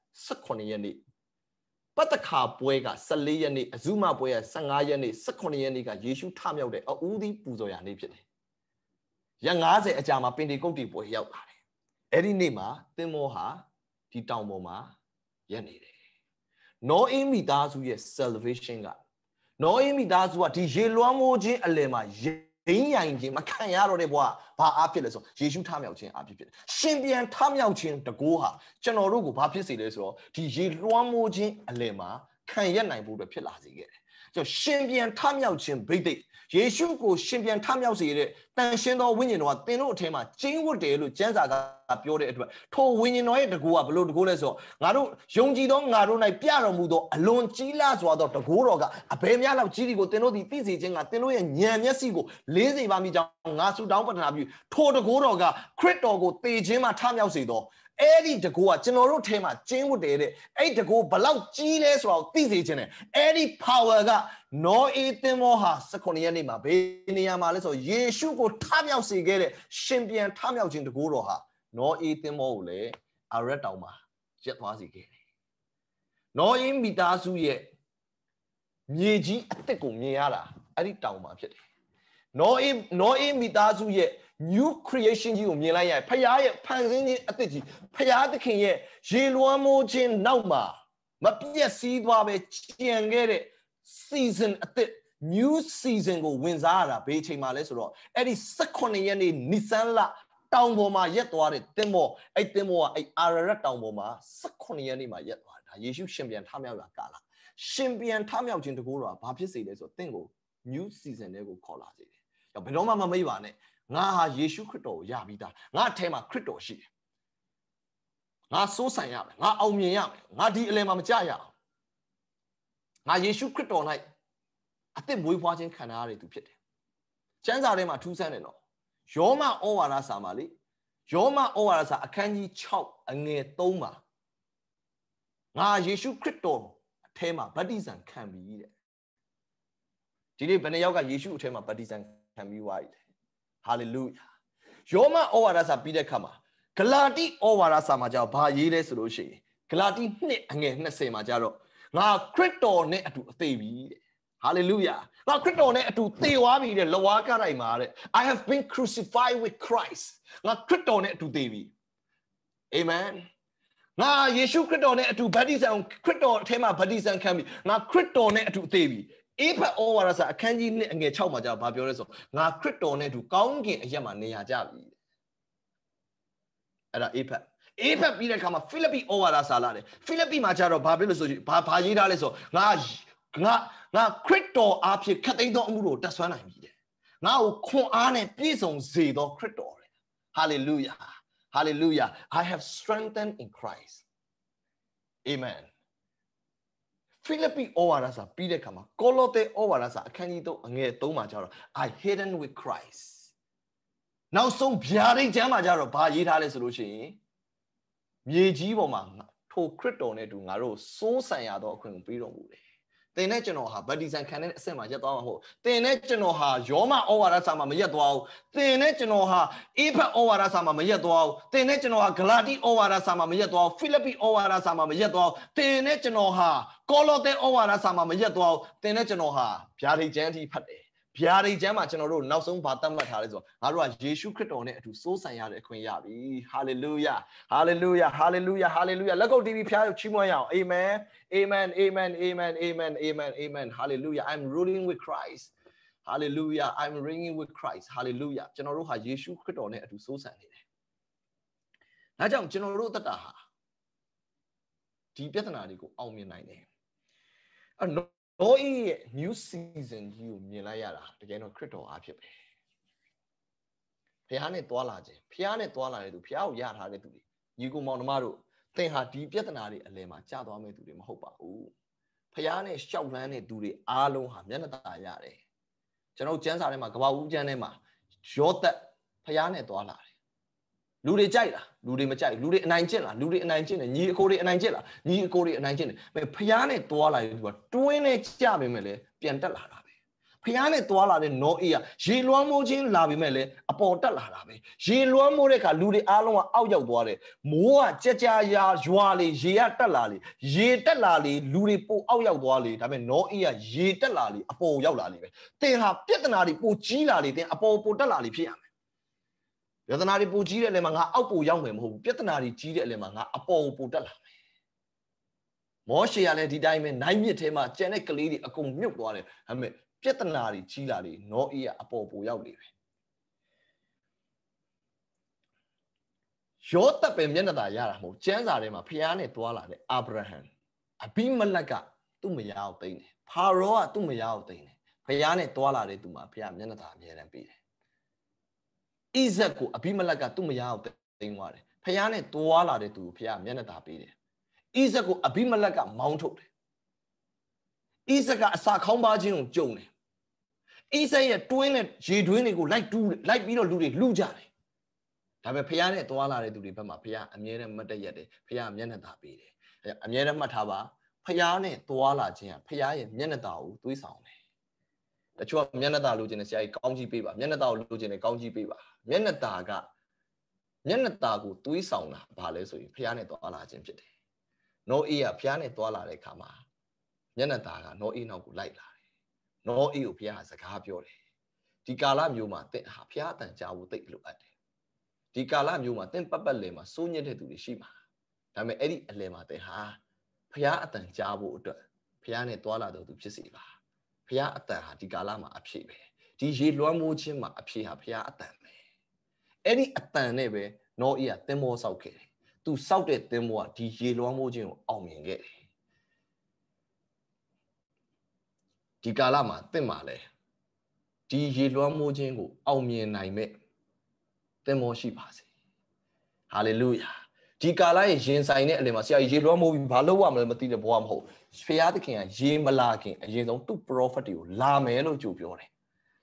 18ရက်နေ့ပတ္တခါပွဲက14ရက်နေ့အဇုမပွဲက15ရက်နေ့18ရက်နေ့ကယေရှုထမြောက်တဲ့အဦးသီးပူဇော်ရာနေ့ဖြစ်တယ်ရက်90အကြာမှာပင်တေကုတ်တီပွဲရောက်လာတယ်အဲ့ဒီနေ့မှာသင်္ဘောဟာဒီတောင်ပေါ်မှာရပ်နေတယ်နောအေးမိသားစုရဲ့ salvation ကနောအေးမိသားစုကဒီရေလွှမ်းမိုးခြင်းအလယ်မှာရင်းရိုင်ခြင်းမခံရတော့တဲ့ဘဝဘာအားဖြစ်လဲဆိုယေရှုထမြောက်ခြင်းအားဖြစ်တယ်ရှင်ပြန်ထမြောက်ခြင်းတကိုးဟာကျွန်တော်တို့ကိုဘာဖြစ်စေလဲဆိုတော့ဒီရေလွှမ်းမိုးခြင်းအလယ်မှာခံရနိုင်ဖို့အတွက်ဖြစ်လာစေခဲ့တယ်ဆိုရှင်ပြန်ထမြောက်ခြင်းဗိသိက်ယေရှုကိုရှင်ပြန်ထမြောက်စေတဲ့တန်ရှင်းသောဝိညာဉ်တော်ကသင်တို့အထက်မှာကျင်းဝတ်တယ်လို့ကျမ်းစာကပြောတဲ့အတွက်ထိုဝိညာဉ်တော်ရဲ့တကူကဘလို့တကူလဲဆိုတော့ငါတို့ယုံကြည်သောငါတို့၌ပြတော်မူသောအလွန်ကြီးလာစွာသောတကူတော်ကအဘယ်များလောက်ကြီးဒီကိုသင်တို့သည်သိစေခြင်းကသင်တို့ရဲ့ဉာဏ်မျက်စိကိုလေးစေပါမိကြောင်းငါဆုတောင်းပတနာပြုထိုတကူတော်ကခရစ်တော်ကိုသေခြင်းမှာထမြောက်စေသောအဲ့ဒီတကူကကျွန်တော်တို့ထဲမှာကျင်းဝတ်တယ်တဲ့အဲ့ဒီတကူဘလောက်ကြီးလဲဆိုတော့သိစေခြင်းနဲ့အဲ့ဒီ power ကနောအေသင်္ဘောဟာ18ရက်နေ့မှာဘယ်နေရာမှာလဲဆိုတော့ယေရှုကိုထမြောက်စေခဲ့တဲ့ရှင်ပြန်ထမြောက်ခြင်းတကူတော်ဟာနောအေသင်္ဘောကိုလည်းအာရက်တောင်မှာရက်သွားစေခဲ့တယ်နောအေမိသားစုရဲ့မြေကြီးအစ်စ်ကိုမြင်ရတာအဲ့ဒီတောင်မှာဖြစ်တယ်နောအေမိသားစုရဲ့new creation ကြီးကိုမြင်လိုက်ရဖခင်ရဲ့ဖန်ဆင်းခြင်းအသစ်ကြီးဖခင်သခင်ရဲ့ရေလွှမ်းမိုးခြင်းနောက်မှာမပြည့်စည်သွားပဲကျန်ခဲ့တဲ့ season အသစ် new season ကိုဝင်စားရတာဘယ်ချိန်မှာလဲဆိုတော့အဲ့ဒီ18ရက်နေ့နိဆန်းလတောင်ပေါ်မှာရက်သွားတဲ့သင်္ဘောအဲ့သင်္ဘောကအဲ့အာရရတ်တောင်ပေါ်မှာ18ရက်နေ့မှာရက်သွားတာယေရှုရှင်ပြန်ထမြောက်လာကာလရှင်ပြန်ထမြောက်ခြင်းတကူတော့ဘာဖြစ်စေလဲဆိုတော့သင်ကို new season တွေကိုခေါ်လာစေတယ်ဘယ်တော့မှမမေ့ပါနဲ့ငါဟာယေရှုခရစ်တော်ကိုယပြီးသားငါအထဲမှာခရစ်တော်ရှိတယ်ငါစိုးဆိုင်ရမယ်ငါအောင်မြင်ရမယ်ငါဒီအလယ်မှာမကြရအောင်ငါယေရှုခရစ်တော်၌အသက်မွေးဖွားခြင်းခံရတဲ့သူဖြစ်တယ်ကျမ်းစာထဲမှာထူးဆန်းတယ်နော်ယောမဩဝါဒစာမှာလေယောမဩဝါဒစာအခန်းကြီး6အငယ်3မှာငါယေရှုခရစ်တော်အထဲမှာဗတ္တိဇံခံပြီးတဲ့ဒီနေ့ဘယ်နှယောက်ကယေရှုအထဲမှာဗတ္တိဇံခံပြီးွားတယ်ဟာလေလုယာယောမဩဝါဒစာပြီးတဲ့အခါမှာဂလာတိဩဝါဒစာမှာကျတော့ဘာရေးလဲဆိုလို့ရှိရင်ဂလာတိ2အငယ်20မှာကျတော့ငါခရစ်တော်နဲ့အတူအသေးပြီတဲ့ဟာလေလုယာငါခရစ်တော်နဲ့အတူသေသွားပြီတဲ့လဝါကတိုင်းမှာတဲ့ I have been crucified with Christ ငါခရစ်တော်နဲ့အတူသေပြီ Amen ငါယေရှုခရစ်တော်နဲ့အတူဗတ္တိဇံခရစ်တော်အထဲမှာဗတ္တိဇံခံပြီငါခရစ်တော်နဲ့အတူသေပြီအေဖတ်ဩဝါဒစာအခန်းကြီး2အငယ်6မှာကြာဘာပြောလဲဆိုငါခရစ်တော်နဲ့အတူကောင်းကင်အရက်မှာနေရာကြပြီအဲ့ဒါအေဖတ်ပြီးတဲ့အခါမှာဖိလိပ္ပိဩဝါဒစာလာတယ်ဖိလိပ္ပိမှာကျတော့ဘာပြောလို့ဆိုဘာရေးထားလဲဆိုငါခရစ်တော်အားဖြင့်ခတ်သိမ်းသောအမှုကိုတတ်ဆွမ်းနိုင်ပြီတဲ့ငါ့ကိုခွန်အားနဲ့ပြည့်စုံစေသောခရစ်တော်တဲ့ Hallelujah Hallelujah I have strengthened in Christ Amenဖိလိပ္ပိဩဝါဒစာပြီးတဲ့အခါမှာကောလောသဲဩဝါဒစာအခန်းကြီး3အငယ်3မှာကျတော့ I hidden with Christ နောက်ဆုံးဗျာဒိတ်ကျမ်းမှာကျတော့ဘာရေးထားလဲဆိုလို့ရှိရင်မြေကြီးပေါ်မှာထိုခရစ်တော်နဲ့အတူငါတို့စိုးစံရသောအခွင့်ကိုပေးတော်မူတယ်တင်တဲ့ကျွန်တော်ဟာဗတ္တိဇံခံတဲ့အဆင့်မှာရက်သွားမှာမဟုတ်တင်တဲ့ကျွန်တော်ဟာယောမဩဝါဒစာမှာမရက်သွားဘူးတင်တဲ့ကျွန်တော်ဟာအေဖက်ဩဝါဒစာမှာမရက်သွားဘူးတင်တဲ့ကျွန်တော်ဟာဂလာတိဩဝါဒစာမှာမရက်သွားဘူးဖိလိပ္ပိဩဝါဒစာမှာမရက်သွားဘူးတင်တဲ့ကျွန်တော်ဟာကောလောသဲဩဝါဒစာမှာမရက်သွားဘူးတင်တဲ့ကျွန်တော်ဟာဗျာဒိတ်ကျမ်းအထိဖတ်တယ်ဗျာဒိတ်ကျမ်းမှာကျွန်တော်တို့နောက်ဆုံးဘာသတ်မှတ်ထားလဲဆိုတော့ငါတို့ကယေရှုခရစ်တော်နဲ့အတူစိုးစံရတဲ့အခွင့်ရပြီဟာလေလုယာဟာလေလုယာဟာလေလုယာဟာလေလုယာလက်ကုပ်တီးပြီးဖျားချီးမွမ်းရအောင်အာမင်Amen, amen, amen, amen, amen, amen. Hallelujah. I'm ruling with Christ. Hallelujah. I'm reigning with Christ. Hallelujah. ကျွန်တော်တို့ဟာယေရှုခရစ်တော်နဲ့အတူစိုးစံနေတယ်။ဒါကြောင့်ကျွန်တော်တို့တတ်တာဟာဒီပြဿနာတွေကိုအောင်မြင်နိုင်တယ်။အဲ့တော့ရဲ့ new season ကြီးကိုမြင်လိုက်ရတာတကယ်တော့ခရစ်တော်အားဖြစ်ပဲ။ဖခင်နဲ့တွာလာခြင်းဖခင်နဲ့တွာလာတဲ့သူဖခင်ကိုရထားတဲ့သူတွေညီကိုမောင်နှမတို့သင်ဟာဒီပြဿနာတွေအလယ်မှာကြာသွားမဲ့သူတွေမဟုတ်ပါဘူးဖျားနဲ့ရှောက်လန်းတဲ့သူတွေအားလုံးဟာမျက်နှာသာရတယ်ကျွန်တော်ကျမ်းစာထဲမှာကပ္ပဦးကျမ်းထဲမှာယောသက်ဖျားနဲ့သွားလာတယ်လူတွေကြိုက်လားလူတွေမကြိုက်လူတွေအနိုင်ကျင့်လားလူတွေအနိုင်ကျင့်တယ်ညီအကိုတွေအနိုင်ကျင့်လားညီအကိုတွေအနိုင်ကျင့်တယ်ဖျားနဲ့သွားလာတဲ့သူကတွင်းနဲ့ကြပေမဲ့လည်းပြန်တက်လာတာဖျားနဲ့သွားလာတဲ့နောအေးကရေလွှမ်းမိုးခြင်းလာပြီမဲ့လေအပေါ်တက်လာတာပဲရေလွှမ်းမိုးတဲ့အခါလူတွေအားလုံးကအောက်ရောက်သွားတယ်မိုးကကြကြရာရွာလေရေကတက်လာလေရေတက်လာလေလူတွေပိုအောက်ရောက်သွားလေဒါပေမဲ့နောအေးကရေတက်လာလေအပေါ်ရောက်လာလေပဲတင်ဟာပြဿနာတွေပိုကြီးလာလေတင်အပေါ်ပိုတက်လာလေဖြစ်ရမယ်ပြဿနာတွေပိုကြီးတဲ့အလယ်မှာငါအောက်ပိုရောက်မယ်မဟုတ်ဘူးပြဿနာတွေကြီးတဲ့အလယ်မှာငါအပေါ်ပိုတက်လာမယ်မောရှေကလည်းဒီတိုင်းပဲနိုင်မြစ်ထဲမှာကျန်တဲ့ကလေးတွေအကုန်မြုပ်သွားတယ်ဒါပေမဲ့ပြဿနာတွေကြီးလာလေနောအေးကအပေါ်ပိုရောက်လေပဲယောသက်ပဲမျက်နှာသာရတာမဟုတ်ကျမ်းစာထဲမှာဖျားနဲ့တွာလာတဲ့အာဗြဟံအဘိမလက်ကသူ့မယားကိုသိမ်းတယ်ဖာရောကသူ့မယားကိုသိမ်းတယ်ဖျားနဲ့တွာလာတဲ့သူမှာဖျားမျက်နှာသာအမြဲတမ်းပေးတယ်ဣဇက်ကိုအဘိမလက်ကသူ့မယားကိုသိမ်းသွားတယ်ဖျားနဲ့တွာလာတဲ့သူကိုဖျားမျက်နှာသာပေးတယ်ဣဇက်ကိုအဘိမလက်ကမောင်းထုတ်တယ်ဣဇက်ကအစာခေါင်းပါခြင်းကိုကြုံတယ်ဣဇက်ရဲ့တွင်းနဲ့ရေတွင်းတွေကိုလိုက်ပြီးတော့လူတွေလှူကြတယ်ဒါပေမဲ့ဖះနဲ့သွားလာတဲ့သူတွေဘက်မှာဖះအမြဲတမ်းမတ်တရက်တယ်ဖះမျက်နှာသာပေးတယ်အမြဲတမ်းမှတ်ထားပါဖះနဲ့သွားလာခြင်းကဖះရဲ့မျက်နှာသာကိုသွေးဆောင်တယ်တချို့ကမျက်နှာသာလိုချင်တဲ့ဆရာကြီးကောင်းကြီးပေးပါမျက်နှာသာကိုလိုချင်တဲ့ကောင်းကြီးပေးပါမျက်နှာသာကမျက်နှာသာကိုသွေးဆောင်တာဘာလဲဆိုရင်ဖះနဲ့သွားလာခြင်းဖြစ်တယ်နောအေးကဖះနဲ့သွားလာတဲ့အခါမှာမျက်နှာသာကနောအေးနောက်ကိုလိုက်လာတယ်နောအေးကိုဖះကစကားပြောတယ်ဒီကာလမျိုးမှာတင့်ဟာဖះအတန်ကြားဖို့သိလိုအပ်တယ်ဒီကာလမျိုးမှာတင့်ပတ်လည်မှာစိုးညစ်တဲ့သူတွေရှိမှာဒါပေမဲ့အဲ့ဒီအလယ်မှာတင့်ဟာဖះအတန်ကြားဖို့အတွက်ဖះနဲ့တွာလာတော်သူဖြစ်စီပါဖះအတန်ဟာဒီကာလမှာအဖြစ်ပဲဒီရေလွှမ်းမိုးခြင်းမှာအဖြစ်ဟာဖះအတန်ပဲအဲ့ဒီအတန်နဲ့ပဲနောအေးကသင်္ဘောဆောက်ခဲ့တယ်သူဆောက်တဲ့သင်္ဘောကဒီရေလွှမ်းမိုးခြင်းကိုအောင်မြင်ခဲ့တယ်ဒီကာလမှာတင့်မှာလဲဒီရေလွှမ်းမိုးခြင်းကိုအောင်မြင်နိုင်မဲ့သင်္ဘောရှိပါစေဟာလေလုယာဒီကာလရဲ့ရင်ဆိုင်တဲ့အလယ်မှာဆရာရေလွှမ်းမိုးပြီးဘာလုပ်ရမလဲမသိတဲ့ဘဝမဟုတ်ဖျားသခင်ကရေမလာခင်အရင်ဆုံးသူ့ prophet တွေကိုလာမယ်လို့ကြိုပြောတယ်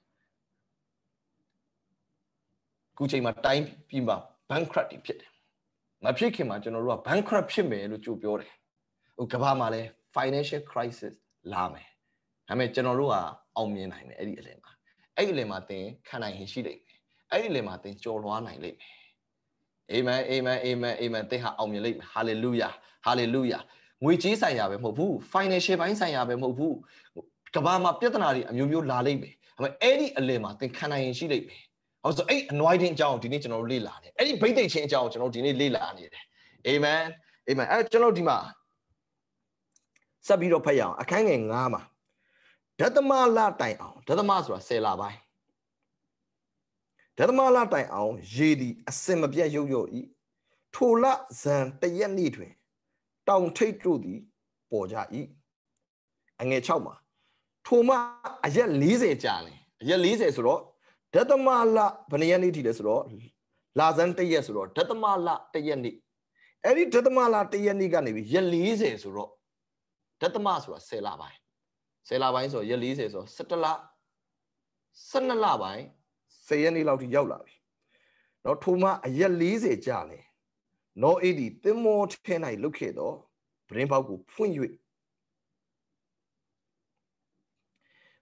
ခုချိန်မှာတိုင်းပြည်မှာ bankrupt ဖြစ်တယ်မဖြစ်ခင်မှာကျွန်တော်တို့က bankrupt ဖြစ်မယ်လို့ကြိုပြောတယ်ဟိုကမ္ဘာမှာလဲ financial crisis လာမယ်ဒါပေမဲ့ကျွန်တော်တို့ကအောင်မြင်နိုင်တယ်အဲ့ဒီအလယ်မှာအဲ့ဒီအလယ်မှာသင်ခံနိုင်ရင်ရှိလိမ့်မယ်အဲ့ဒီလေမှာသင်ကြော်လွှားနိုင်လိမ့်မယ်အာမင်အာမင်အာမင်အာမင်သင်ဟာအောင်မြင်လိမ့်မယ်ဟာလေလုယာဟာလေလုယာငွေကြေးဆိုင်ရာပဲမဟုတ်ဘူး financial ဘိုင်းဆိုင်ရာပဲမဟုတ်ဘူးကမ္ဘာမှာပြဿနာတွေအမျိုးမျိုးလာလိမ့်မယ်ဒါပေမဲ့အဲ့ဒီအလယ်မှာသင်ခံနိုင်ရင်ရှိလိမ့်မယ်ဟောဆိုအဲ့ anointing အကြောင်းဒီနေ့ကျွန်တော်တို့လေ့လာနေအဲ့ဒီဗိသိက်ခြင်းအကြောင်းကျွန်တော်ဒီနေ့လေ့လာနေတယ်အာမင်အာမင်အဲ့ကျွန်တော်ဒီမှာဆက်ပြီးတော့ဖတ်ရအောင်အခန်းငယ်9မှာဒသမလတိုင်အောင်ဒသမဆိုတာ10လပိုင်းဒသမလတိုင်အောင်ရေသည်အစင်မပြတ်ရုပ်ရုပ်ဤထိုလဇန်တရက်နေ့တွင်တောင်ထိပ်တို့သည်ပေါ်ကြ၏အငယ်6မှာထိုမှအရက်40ကြာတယ်အရက်40ဆိုတော့ဒသမလဘယ်နှစ်ရက်နေ့ထိလဲဆိုတော့လဇန်တရက်ဆိုတော့ဒသမလတရက်နေ့အဲ့ဒီဒသမလတရက်နေ့ကနေပြီးရက်40ဆိုတော့ဒသမဆိုတာ10လပိုင်း10လပိုင်းဆိုရက်40ဆို17လ12လပိုင်း10ရက်နေ့လောက်ထိရောက်လာပြီ။နော်ထိုမှအရက်40ကြာလေ။နောအေးဒီသင်္မောထဲ၌လုတ်ခဲ့တော့ပရင်းပေါက်ကိုဖွင့်၍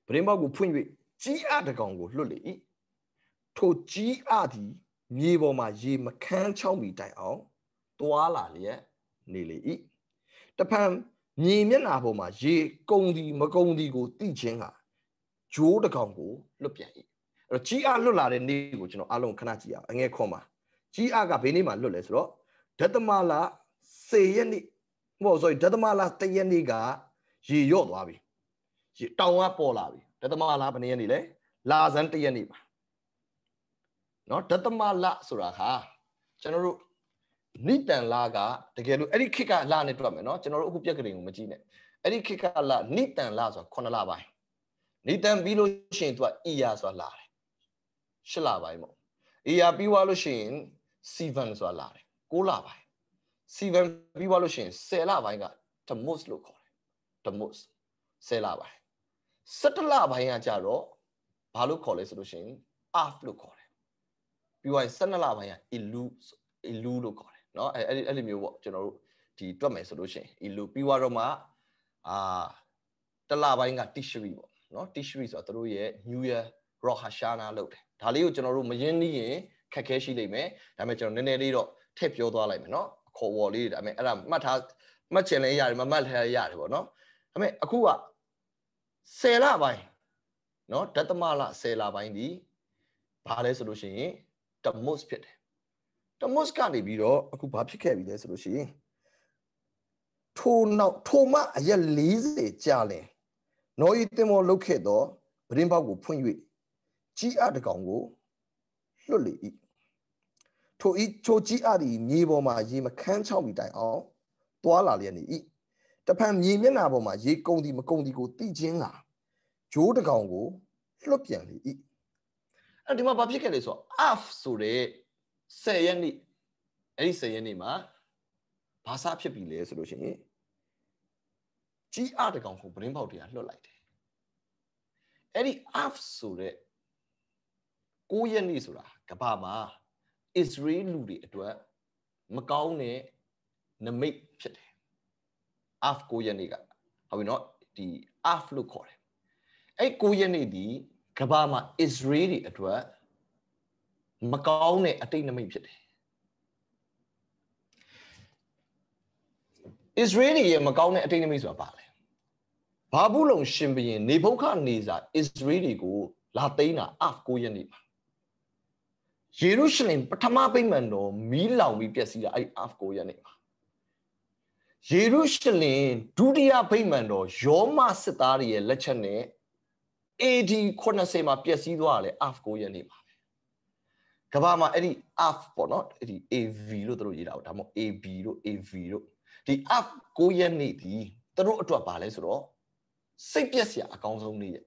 ပရင်ပေါက်ကိုဖွင့်၍ကြီးအတကောင်ကိုလွတ်လေ၏ထိုကြီးအသည်မြေပေါ်မှာရေမခန်းချောင်းမီတိုင်အောင်တွာလာလျက်နေလေ၏တဖန်မြေမျက်နှာပေါ်မှာရေကုံသည်မကုံသည်ကိုသိခြင်းကဂျိုးတကောင်ကိုလွတ်ပြန်၏အဲ့တော့ကြီးအလွတ်လာတဲ့နေ့ကိုကျွန်တော်အားလုံးခဏကြည့်အောင်အငယ်ခွန်မှာကြီးအကဘယ်နေ့မှာလွတ်လဲဆိုတော့ဒသမလ10ရက်နေ့မဟုတ် sorry ဒသမလ1ရက်နေ့ကရေရော့သွားပြီရေတောင်ကပေါ်လာပြီဒသမလဘယ်နေ့ရက်နေ့လဲလာဇန်1ရက်နေ့ပါနော်ဒသမလဆိုတာဟာကျွန်တော်တို့နိတန်လကတကယ်လို့အဲ့ဒီခေတ်ကလနဲ့တွက်မယ်နော်ကျွန်တော်တို့အခုပြက်ကလေးကိုမကြည့်နဲ့အဲ့ဒီခေတ်ကလနိတန်လဆိုတာ9လပိုင်းနိတန်ပြီးလို့ရှိရင်သူကအီယာဆိုတာလာတယ်10လပိုင်းပေါ့အီယာပြီးသွားလို့ရှိရင်စီဗန်ဆိုတာလာတယ်9လပိုင်းစီဗန်ပြီးသွားလို့ရှိရင်10လပိုင်းကတမုတ်လို့ခေါ်တယ်တမုတ်10လပိုင်း17လပိုင်းကကြတော့ဘာလို့ခေါ်လဲဆိုလို့ရှိရင်အာဖ်လို့ခေါ်တယ်ပြီးသွားရင်12လပိုင်းကအီလူလို့ခေါ်တယ်เนาะအဲ့လိုမျိုးပေါ့ကျွန်တော်တို့ဒီတွက်မယ်ဆိုလို့ရှိရင်အီလူပြီးသွားတော့မှတလပိုင်းကတီရှရီပေါ့เนาะတီရှရီဆိုတာတို့ရဲ့ New Year Rosh Hashanah လုပ်တယ်ဒါလေးကိုကျွန်တော်တို့မရင်းနှီးရင်ခက်ခဲရှိလိမ့်မယ်ဒါပေမဲ့ကျွန်တော်နည်းနည်းလေးတော့ထည့်ပြောသွားလိုက်မယ်เนาะအခေါ်ဝေါ်လေးဒါပေမဲ့အဲ့ဒါမှတ်ချင်လဲရတယ်မမှတ်လဲရတယ်ပေါ့เนาะဒါပေမဲ့အခုက10လပိုင်းเนาะဒသမလ10လပိုင်းဒီဘာလဲဆိုလို့ရှိရင်တမုတ်ဖြစ်တယ်တမုတ်ကနေပြီးတော့အခုဘာဖြစ်ခဲ့ပြီလဲဆိုလို့ရှိရင်ထိုမှအရက်40ကြာလင်နောဤတင်မောလုတ်ခဲ့တော့ပရင်ပေါက်ကိုဖွင့်၍ကြီးအတကောင်ကိုလွတ်လေ၏ထိုကြီးအသည်မြေပေါ်မှာရေမခန်းချောင်းမီတိုင်အောင်တွာလာလျက်နေ၏တဖန်မြေမျက်နှာပေါ်မှာရေကုံသည်မကုံသည်ကိုသိခြင်းကဂျိုးတကောင်ကိုလွတ်ပြန်လေ၏အဲ့ဒီမှာဘာဖြစ်ခဲ့လဲဆိုတော့ af ဆိုတဲ့10ရက်နေ့အဲ့ဒီ10ရက်နေ့မှာဘာစဖြစ်ပြီလဲဆိုလို့ရှိရင်ကြီးအတကောင်ကိုပရင်ပေါက်တွေကလွတ်လိုက်တယ်အဲ့ဒီ af ဆိုတဲ့9ရက်နေ့ဆိုတာကဘာမှာအစ္စရေးလူတွေအတွက်မကောင်းတဲ့နမိတ်ဖြစ်တယ် af 9ရက်နေ့ကဟုတ်ပြီနော်ဒီ af လို့ခေါ်တယ်အဲ့9ရက်နေ့ဒီကဘာမှာအစ္စရေးတွေအတွက်မကောင်းတဲ့အတိတ်နမိတ်ဖြစ်တယ်အစ္စရေးတွေရဲ့မကောင်းတဲ့အတိတ်နမိတ်ဆိုတာဘာလဲဘာဘူးလုံရှင်ဘုရင်နေဗုခဒ်နေဇာအစ္စရေးတွေကိုလာသိမ်းတာ af 9ရက်နေ့မှာယေရုရှလင်ပထမဗိမာန်တော်မီးလောင်ပြီးပျက်စီးတာအဲ့ af 9ရက်နေ့မှာယေရုရှလင်ဒုတိယဗိမာန်တော်ယောမစစ်သားတွေရဲ့လက်ချက်နဲ့ AD 80မှာပျက်စီးသွားတယ် af 9ရက်နေ့မှာကဘာမှာအဲ့ဒီ af ပေါ့နော်အဲ့ဒီ AV လို့တို့ရေးတာပေါ့ဒါမှမဟုတ် AB တို့ AV တို့ဒီ af 9ရက်နေ့ဒီတို့အတွက်ပါလဲဆိုတော့စိတ်ပြက်စရာအကောင်းဆုံးနေ့ရဲ့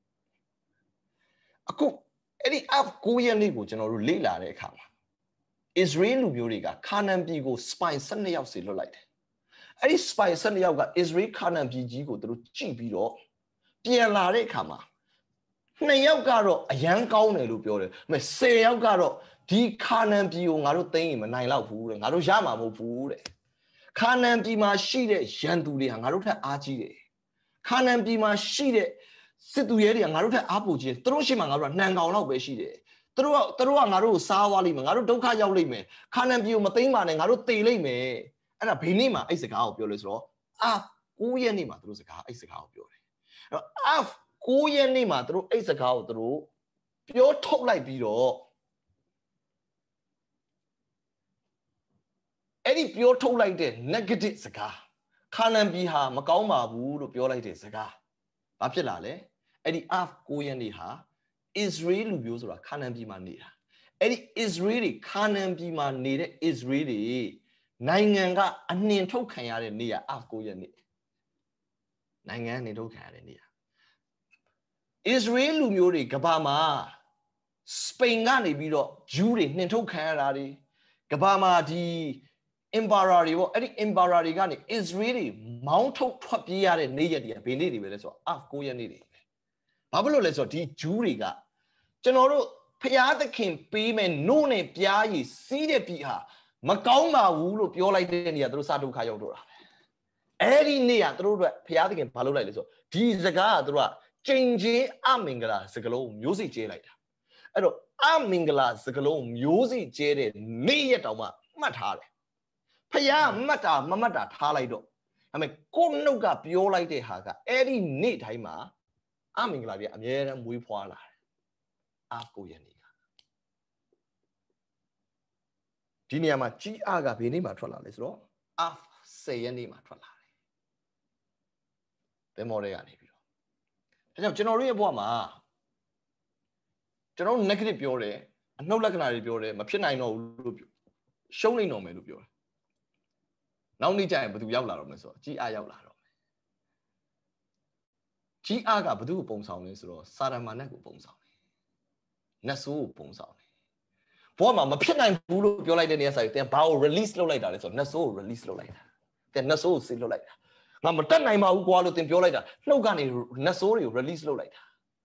အခုအဲ့ဒီ af 9ရက်နေ့ကိုကျွန်တော်တို့လေ့လာတဲ့အခါမှာအစ္စရေးလူမျိုးတွေကခါနန်ပြည်ကိုစပိုင်12ယောက်စီလွတ်လိုက်တယ်အဲ့ဒီစပိုင်12ယောက်ကအစ္စရေးခါနန်ပြည်ကြီးကိုတို့ကြည့်ပြီးတော့ပြန်လာတဲ့အခါမှာ2ယောက်ကတော့အရန်ကောင်းတယ်လို့ပြောတယ်။10ယောက်ကတော့ဒီခါနန်ပြည်ကိုငါတို့သိမ်းရင်မနိုင်တော့ဘူးတဲ့။ငါတို့ရမှာမဟုတ်ဘူးတဲ့။ခါနန်ပြည်မှာရှိတဲ့ရန်သူတွေဟာငါတို့ထက်အားကြီးတယ်။ခါနန်ပြည်မှာရှိတဲ့စစ်သူရဲတွေကငါတို့ထက်အားပိုကြီးတယ်။သူတို့ရှိမှငါတို့ကနှံကောင်လောက်ပဲရှိတယ်။သူတို့ကငါတို့ကိုစားသွားလိမ့်မယ်။ငါတို့ဒုက္ခရောက်လိမ့်မယ်။ခါနန်ပြည်ကိုမသိမ်းပါနဲ့ငါတို့သေလိမ့်မယ်။အဲ့ဒါဘယ်နေ့မှအဲ့စကားကိုပြောလို့ဆိုတော့9ရက်နေ့မှာသူတို့အဲ့စကားကိုပြောတယ်။အဲ့တော့9ရက်နေ့မှာသူတို့အဲ့စကားကိုသူတို့ပြောထုတ်လိုက်ပြီးတော့အဲ့ဒီပြောထုတ်လိုက်တဲ့ negative စကားခါနန်ပြည်ဟာမကောင်းပါဘူးလို့ပြောလိုက်တဲ့စကားဘာဖြစ်လာလဲအဲ့ဒီ af 9ရက်နေ့ဟာ Israel လူမျိုးဆိုတာခါနန်ပြည်မှာနေတာအဲ့ဒီ Israel တွေခါနန်ပြည်မှာနေတဲ့ Israel တွေနိုင်ငံကအနှင်ထုတ်ခံရတဲ့နေ့က af 9ရက်နေ့နိုင်ငံနှင်ထုတ်ခံရတဲ့နေ့အစ္စရေးလူမျိုးတွေကဘာမှာစပိန်ကနေပြီးတော့ဂျူးတွေနှင်ထုတ်ခံရတာတွေကဘာမှာဒီ emperor တွေပေါ့အဲ့ဒီ emperor တွေကနေအစ္စရေးတွေမောင်းထုတ်ထွက်ပြေးရတဲ့နေ့ရက်တွေကဘယ်နေ့တွေပဲလဲဆိုတော့ af 9ရက်နေ့တွေဘာဖြစ်လို့လဲဆိုတော့ဒီဂျူးတွေကကျွန်တော်တို့ဖျားသခင်ပေးမဲ့နို့နဲ့ပြားရည်စီးတဲ့ပြည်ဟာမကောင်းပါဘူးလို့ပြောလိုက်တဲ့နေရာသူတို့စဒုက္ခရောက်တော့တာပဲအဲ့ဒီနေ့ကသူတို့အတွက်ဖျားသခင်ဘာလုပ်လိုက်လဲဆိုတော့ဒီစကားကသူတို့က change amingala sakalo music j like that. Ado amingala sakalo music j de me yetama matale. Paya mata mamata talaido. I mean, konoga pure like the haga. Any neat hima amingla be amera muy poala. Afko yanika. Diniama chi aga binima trola lesro. Af say any matrola. The more they are. Generally, general negative pure, no lacanary pure, Mapina no showing no melupure. Now need time, but we outlaw meso, G. I outlaw. G. Aga Badu Ponsong is or Saramanago Ponsong. Nasu Ponsong. Former Mapina Bulu, you like the near side, then power release low like that, so Nasu release low like that. Then Nasu sit low like that. Number 10 I'm out quality in Piola. No gunny Nasori release low later.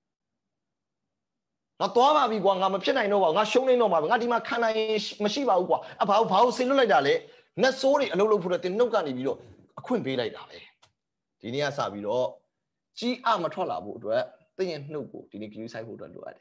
Not Toma be one, I'm a pin I know, not showing no more, not even can I Mashiva about how sin like that. Nasori, a low put it no gunny below. A queen be like that. Dinia Sabilo, G. Amatola would wear, they ain't no good, didn't you say who don't do it.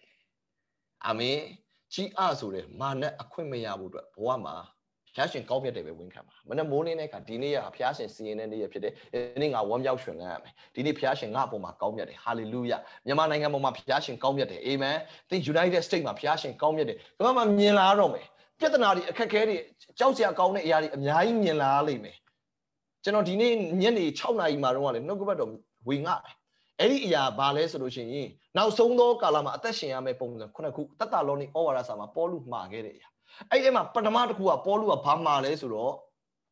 I mean, G. Azure, man, a queen may I would Wama. Passion copy the wing camera. When a morning, I can deny a passion seeing any of the ending a 1 yacht. Did passion up on my community. Hallelujah. Yamananga my passion community. Amen. The United States, my passion community. Come on, Mila Rome. Get another Kakari, Chelsea, County, Yain Lime. Genodine, Yenny, Chona, Maruan, no good wing up. Any ya ballet solution. Now, so no Kalama, attaching a mapon, Konaku, Tataloni, over as I'm a Polu Margaret. I am a Panama who are Polu a Pama Lesuro.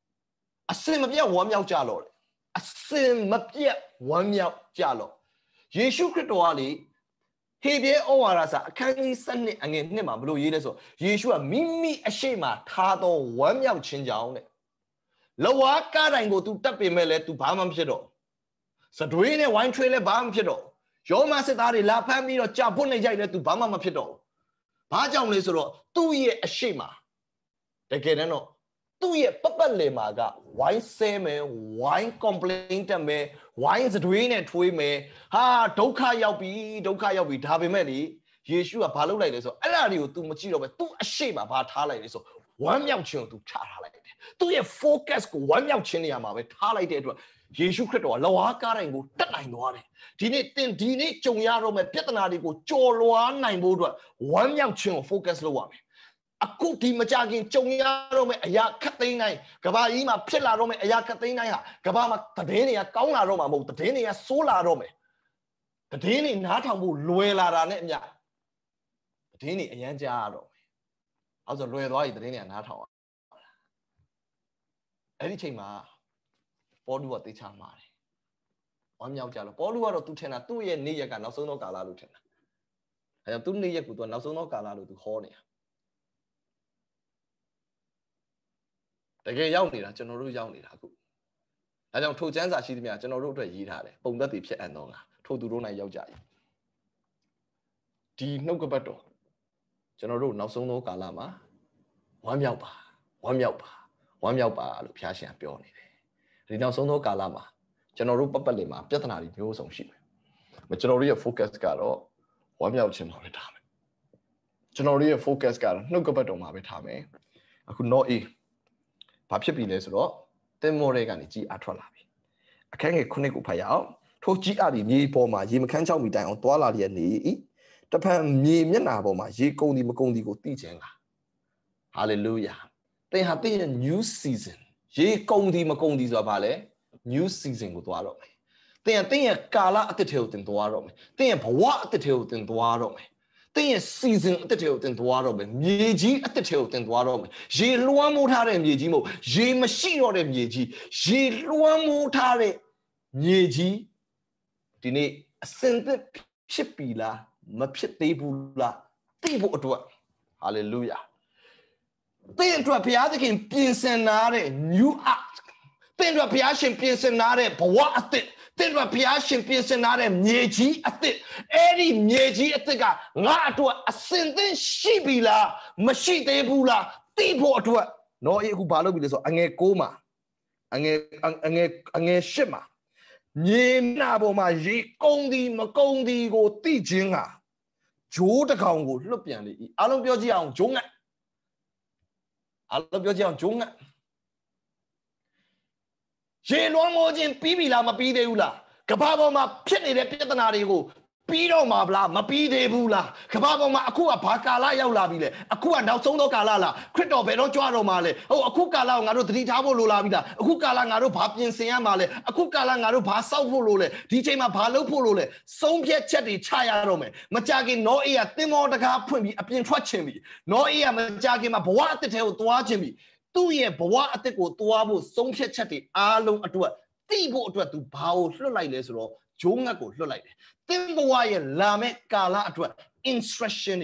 A sim of ya 1 yaw jalo. A sim of ya 1 yaw jalo. Yeshu Kritoali, he be over as a canny Sunday and in him a blue years. Yeshu a mimi a shema, Tato 1 yaw change on it. Lower car and go to Tapimele to Pamam Shadow. Sadrine wine trailer Bam Shadow. Yo Masetari La Pami or Japone Jada to Bama Shadow. Pajam Lisoro, 2 year a shema. The Kenano, 2 year Papa Lemaga, wine same, wine complaint me, wines doing it to me, ha, Doka Yabi, Tabi Meli, Yeshua Palo like this, allow you to Machino, but 2 a shema about Halay, so 1 young child to Charlite. 2 year focus, 1 young chinyama with Halay. Yeshu Crito, Loa Karango, that I know it. Dine Chonyaro, my Petanadigo, Choloan, nine wood, 1 young child focus low. A cookie majagin, Chonyaro, a yak catina, Gabaima, Pilla Rome, a yak catina, Gabama, Tadenia, Kauna Roma, Tadenia, Sola Rome. Tadini, Natamu, Luela Ranenya. Tadini, a Yanjaro. How's a Luela, Tadini, and Natawa? Anything, ma. Polu at the Chamari. 1 yaw jalo. Polu are to Tena, 2 year near Ganasono Galalutena. I have 2 near good one, Nasono Galalu to Hornia. The gay Yauni, General Yauni. I don't 2 Jansa, she's me, General Yihade, Ponga Pip and Nona, told to Rona Yaujai. D. No Gobato. General Nasono Galama. 1 yawpa, 1 yawpa, 1 yawpa, Lupiashi and Pioni. Now so no Galama. General Papalima, Pietana, you some sheep. Majority of focus car or 1 yaw chin of it. Generally a focus car, no go back on my time. I could not eat. Papilless raw, then more reganity at Trolabi. I can't get connect pay out. To G. Adi, me, Poma, Jim can't tell me down to Ala and me. The pan me, Yanaboma, G. Condi Macondi go teaching. Hallelujah. They have been a new season. Ye Condi Macondi Zabale, new season with Waro. They are Kala at the tilt in Dwaro. They are Pawa at the tilt in Dwaro. They are season at the tilt in Dwaro. Yeji at the tilt in Dwaro. Ye Luamutare Yejimo. Ye Machine or Yeji. Ye Luamutare Yeji. Dine a center Chipila, Mapit Debula, Debo. Hallelujah. Then to a piatic Pinsenare, new act. Then to a piashin Pinsenare, Pawat, then to a piashin Pinsenare, Nieji at it, Eddie Nieji at the guy, not to a sentence Shibila, Machite Bula, Debo to a no Ekubalo with this Ange Coma, Ange Shima. Nhìn nào mà gì công ty mà công ty của tỷ chính à chú đã không của lúc biển đi alo biểu gì ông chúng ạ alo biểu gì ông chúng ạ chế loạn mô chính bí là mà bí đều là cái bà bà mà biết này biết tên nào đi của bí đâu mà là mà bí đều là cái bà bà mà aku à bà cả là yêu là bí lệ aku à nào sống đó cả là khuyết đồ về đó cho đâu mà lệ aku cả là ngài đó thì tháo vô lô là bí là aku cả là ngài đó bà biến sinh mà lệ aku cả là ngài đó bà sau vô lô lệ đi chơi mà bà lâu vô lô lệ sống biết chết đi chạy ra đâu mà cha cái nói ý à tìm mọi người gặp phải bị biến thoát chân bị nói ý à mà cha cái mà bỏ tới theo toa chân bị tu ye bwa atek ko twa bo song phet chat ti a long atwat ti bo atwat tu ba o hlut lai le so ro jong ngat ko hlut lai de tin bwa ye la me kala atwat instruction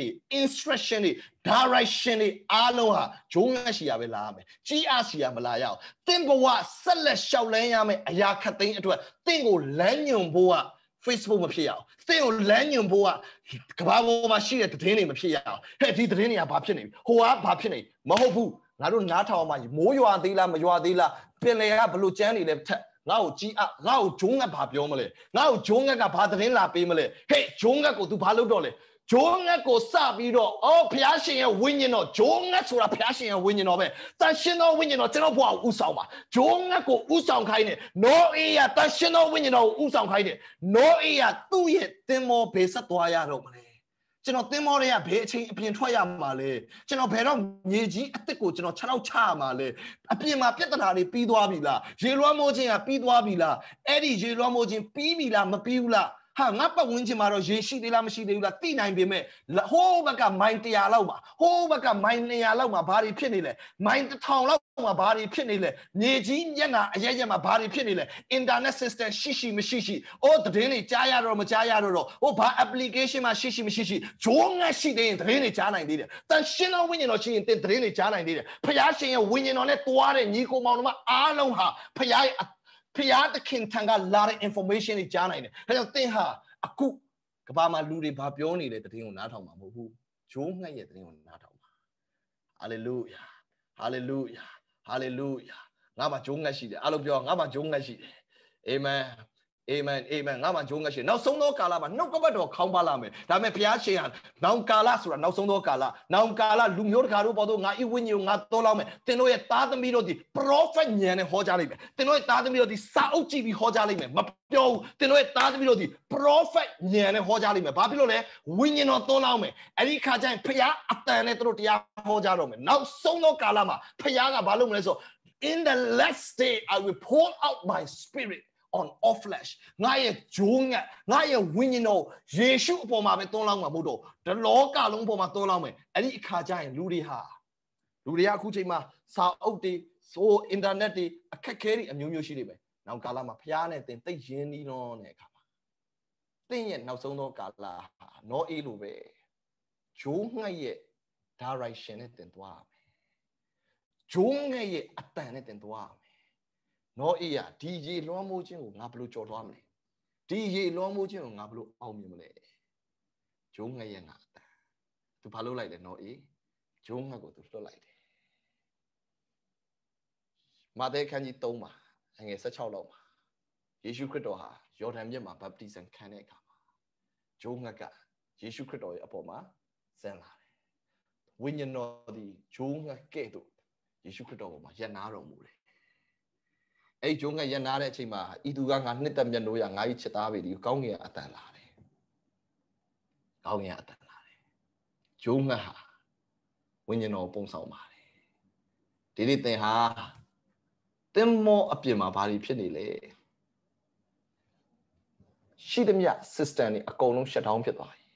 ni direction ni a long ha jong ngat shi ya be la me ji a shi ya ma la ya tin bwa set let shaw lan ya me aya khat tin atwat tin ko lan nyun bo a Facebook မဖြစ်ရအောင်သင်ကိုလမ်းညွှန်ဖို့ကကဘာပေါ်မှာရှိတဲ့သတင်းတွေမဖြစ်ရအောင်ဟဲ့ဒီသတင်းတွေကဘာဖြစ်နေပြီဟိုကဘာဖြစ်နေမဟုတ်ဘူးငါတို့နားထောင်မှမိုးရွာသေးလားမရွာသေးလားပင်လယ်ကဘလို့ကျန်းနေလဲထက်ငါ့ကိုကြီးငါ့ကိုဂျုံးငတ်ဘာပြောမလဲငါ့ကိုဂျုံးငတ်ကဘာသတင်းလာပေးမလဲဟဲ့ဂျုံးငတ်ကို तू ဘာလုပ်တော့လဲဂျုံးငတ်ကိုစပြီးတော့အော်ဖျားရှင်ရဲ့ဝိညာဉ်တော်ဂျုံးငတ်ဆိုတာဖျားရှင်ရဲ့ဝိညာဉ်တော်ပဲတန်ရှင်တော်ဝိညာဉ်တော်ကျွန်တော်ဘဝကိုဥဆောင်ပါဂျုံးငတ်ကိုဥဆောင်ခိုင်းတယ်နောအေးရတန်ရှင်တော်ဝိညာဉ်တော်ကိုဥဆောင်ခိုင်းတယ်နောအေးရသူ့ရဲ့သင်္ဘောဘေးဆက်သွားရတော့မလဲကျွန်တော်သင်္ဘောတွေကဘယ်အချိန်အပြင်ထွက်ရမှာလဲကျွန်တော်ဘယ်တော့မြေကြီးအစ်စ်ကိုကျွန်တော်6လောက်ချရမှာလဲအပြင်မှာပြဿနာတွေပြီးသွားပြီလားရေလွှမ်းမိုးခြင်းကပြီးသွားပြီလားအဲ့ဒီရေလွှမ်းမိုးခြင်းပြီးပြီလားမပြီးဘူးလားဟာငါပတ်ဝန်းကျင်မှာတော့ရေရှိသေးလားမရှိသေးဘူးလားသိနိုင်ပေမဲ့ဟိုးဘက်ကမိုင်100လောက်မှာဟိုးဘက်ကမိုင်200လောက်မှာဘာတွေဖြစ်နေလဲမိုင်1000လောက်မှာဘာတွေဖြစ်နေလဲမြေကြီးညက်နာအရက်ရက်မှာဘာတွေဖြစ်နေလဲ internet system ရှိမရှိအိုးသတင်းတွေကြားရတော့မကြားရတော့ဟိုဘာ application မှာရှိမရှိဂျိုးငတ်ရှိသေးရင်သတင်းတွေကြားနိုင်သေးတယ်တန်ရှင်းသောဝိညာဉ်တော်ရှိရင်သတင်းတွေကြားနိုင်သေးတယ်ဖခင်ရှင်ရဲ့ဝိညာဉ်တော်နဲ့တွားတဲ့ညီကိုမောင်တို့မှာအားလုံးဟာဖခင်သခင်ထံကလာတဲ့ information တွေကြားနိုင်တယ်ဒါကြောင့်သင်ဟာအခုကဘာမှာလူတွေဘာပြောနေတဲ့သတင်းကိုနားထောင်မှာမဟုတ်ဘူးဂျိုးငှက်ရဲ့သတင်းကိုနားထောင်ပါဟာလေလုယာဟာလေလုယာဟာလေလုယာငါမှာဂျိုးငှက်ရှိတယ်အားလုံးပြောငါမှာဂျိုးငှက်ရှိတယ်အာမင်အာမင်ငါမှာဂျိုးငှက်ရှိတယ်နောက်ဆုံးသောကာလမှာနှုတ်ကပတ်တော်ခေါင်းပါလာမယ်ဒါပေမဲ့ဘုရားရှင်ဟာနောင်ကာလဆိုတာနောက်ဆုံးသောကာလနောင်ကာလလူမျိုးတကာတို့ပေါ်တော့ငါဤဝိညာဉ်ကိုငါတော်လောက်မယ်သင်တို့ရဲ့သားသမီးတို့ဒီ prophet ဉာဏ်နဲ့ဟောကြားလိုက်မယ်သင်တို့ရဲ့သားသမီးတို့ဒီစာအုပ်ကြည့်ပြီးဟောကြားလိုက်မယ်မပြောဘူးသင်တို့ရဲ့သားသမီးတို့ဒီ prophet ဉာဏ်နဲ့ဟောကြားလိုက်မယ်ဘာဖြစ်လို့လဲဝိညာဉ်တော်တော်လောက်မယ်အဲ့ဒီခါကျရင်ဘုရားအတန်နဲ့တို့တရားဟောကြားတော့မယ်နောက်ဆုံးသောကာလမှာဘုရားကဘာလုပ်မလဲဆို in the last day I will pour out my spirit on all flesh ငါရဲ့ဂျိုးငတ်ငါရဲ့ဝိညာဉ်တော်ယေရှုအပေါ်မှာပဲတွန်းလောင်းမှာမဟုတ်တော့ဒီလောကလုံးပေါ်မှာတွန်းလောင်းမယ်အဲ့ဒီအခါကျရင်လူတွေကအခုချိန်မှာစာအုပ်တွေဆိုအင်တာနက်တွေအခက်ခဲတွေအမျိုးမျိုးရှိနေမယ်နောက်ကာလမှာဖျားနဲ့တင်သိရင်းနှီးတော့တဲ့အခါမှာသင်ရဲ့နောက်ဆုံးသောကာလဟာနောအေးလိုပဲဂျိုးငတ်ရဲ့ direction နဲ့တင်သွားမယ်ဂျိုးငတ်ရဲ့အတန်နဲ့တင်သွားမယ်နော်အေးရဒီရေလွှမ်းမိုးခြင်းကိုငါဘယ်လိုကြော်သွားမလဲဒီရေလွှမ်းမိုးခြင်းကိုငါဘယ်လိုအောင်မြင်မလဲဂျုံငှက်ရဲ့ငါအတန်သူဘာလုပ်လိုက်လဲနော်အေးဂျုံငှက်ကိုသူလွှတ်လိုက်တယ်မာသဲခန်းကြီး3မှာအငယ်16လောက်မှာယေရှုခရစ်တော်ဟာယော်ဒန်မြစ်မှာဘပ်တိဇံခံတဲ့အခါမှာဂျုံငှက်ကယေရှုခရစ်တော်ရဲ့အပေါ်မှာဆင်းလာတယ်ဝိညာဉ်တော်သည်ဂျုံငှက်ကဲ့သို့ယေရှုခရစ်တော်ပေါ်မှာရပ်နာတော်မူတယ်အဲ့ဂျုံငှက်ရနာတဲ့အချိန်မှာဤသူကငါနှစ်သက်မြတ်လို့ရငါ့ချစ်သားပေဒီကောင်းငင်အတန်လာတယ်ကောင်းငင်အတန်လာတယ်ဂျုံငှက်ဟာဝိညာဉ်တော်ပုံဆောင်ပါတယ်ဒီနေ့သင်ဟာသင်မောအပြင်မှာဘာတွေဖြစ်နေလဲရှိသမျှ system တွေအကုန်လုံး shut down ဖြစ်သွားပြီ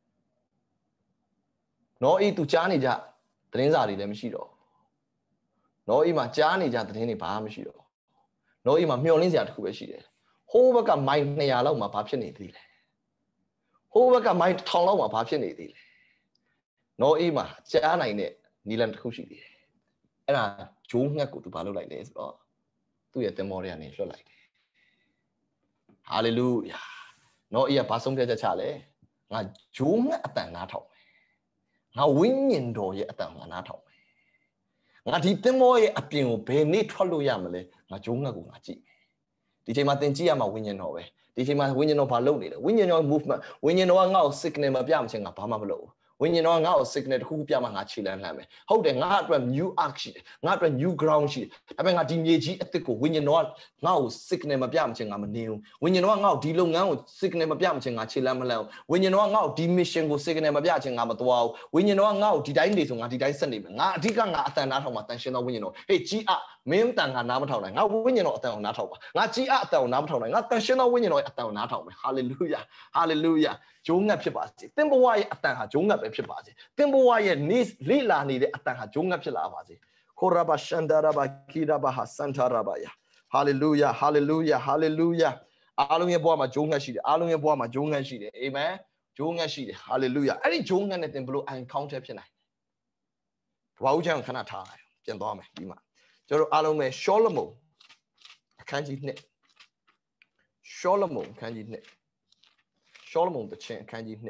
နော်ဤသူကြားနေကြသတင်းစာတွေလည်းမရှိတော့နော်ဤမှာကြားနေကြသတင်းတွေဘာမှမရှိတော့နော်အိမ်မှာမျောလင်းစရာတစ်ခုပဲရှိတယ်ဟိုးဘက်ကမိုင်200လောက်မှာဘာဖြစ်နေသေးလဲဟိုးဘက်ကမိုင်1000လောက်မှာဘာဖြစ်နေသေးလဲနော်အိမ်မှာကြားနိုင်တဲ့နီလန်တစ်ခုရှိသေးတယ်အဲ့ဒါဂျိုးငှက်ကိုသူဘာလုပ်လိုက်လဲဆိုတော့သူ့ရဲ့သင်္ဘောတွေကနေလွှတ်လိုက်တယ်ဟာလေလုယာနော်အိမ်ကဘာဆုံးဖြတ်ချက်ချလဲငါဂျိုးငှက်အတန်နားထောင်မယ်ငါဝိညာဉ်တော်ရဲ့အတန်ငါနားထောင်မယ်ငါဒီသင်္ဘောရဲ့အပြင်ကိုဘယ်နေ့ထွက်လို့ရမလဲငါဂျိုးငှက်ကိုငါကြည့်ဒီချိန်မှာသင်ကြည့်ရမှာဝိညာဉ်တော်ပဲဒီချိန်မှာဝိညာဉ်တော်ဘာလုပ်နေလဲဝိညာဉ်တော် movement ဝိညာဉ်တော်ကငါ့ကို signal မပြမချင်းငါဘာမှမလုပ်ဘူးဝိညာဉ်တော်ကငါ့ကို signal တစ်ခုခုပြမှငါခြေလမ်းလှမ်းမယ်ဟုတ်တယ်ငါအတွက် new arc ရှိတယ်ငါအတွက် new ground ရှိတယ်ဒါပေမဲ့ငါဒီမြေကြီးအစ်စ်ကိုဝိညာဉ်တော်ကငါ့ကို signal မပြမချင်းငါမနေဘူးဝိညာဉ်တော်ကငါ့ကိုဒီလုပ်ငန်းကို signal မပြမချင်းငါခြေလမ်းမလှမ်းဘူးဝိညာဉ်တော်ကငါ့ကိုဒီ mission ကို signal မပြချင်းငါမသွားဘူးဝိညာဉ်တော်ကငါ့ကိုဒီတိုင်းနေဆိုငါဒီတိုင်းဆက်နေမယ်ငါအဓိကငါအတန်နားထောင်မှာတန်ရှင်းသောဝိညာဉ်တော်ဟေးကြီးအမင်းတန်ကနားမထောင်နိုင်ငါဝိညာဉ်တော်အတန်ကိုနားထောင်ပါငါကြီးအတန်ကိုနားမထောင်နိုင်ငါတန်ရှင်းသောဝိညာဉ်တော်ရဲ့အတန်ကိုနားထောင်မယ်ဟာလေလုယာဟာလေလုယာဂျိုးငတ်ဖြစ်ပါစေသင်ဘဝရဲ့အတန်ဟာဂျိုးငတ်ပဲဖြစ်ပါစေသင်ဘဝရဲ့နေလိလာနေတဲ့အတန်ဟာဂျိုးငတ်ဖြစ်လာပါစေခိုရာဘရှန်ဒါရာဘကီရာဘဟာစန်တာရာဘယာဟာလေလုယာဟာလေလုယာဟာလေလုယာအားလုံးရဲ့ဘဝမှာဂျိုးငတ်ရှိတယ်အားလုံးရဲ့ဘဝမှာဂျိုးငတ်ရှိတယ်အာမင်ဂျိုးငတ်ရှိတယ်ဟာလေလုယာအဲ့ဒီဂျိုးငတ်နဲ့သင်ဘလို့ encounter ဖြစ်နိုင်တယ်ဘာဦးချမ်းခဏထားလိုက်ပြန်သွားမယ်ဒီမှာကျွန်တော်အားလုံးပဲရှောလမုန်အခန်းကြီး1ရှောလမုန်အခန်းကြီး1ရှောလမုန်တခြင်းအခန်းကြီး2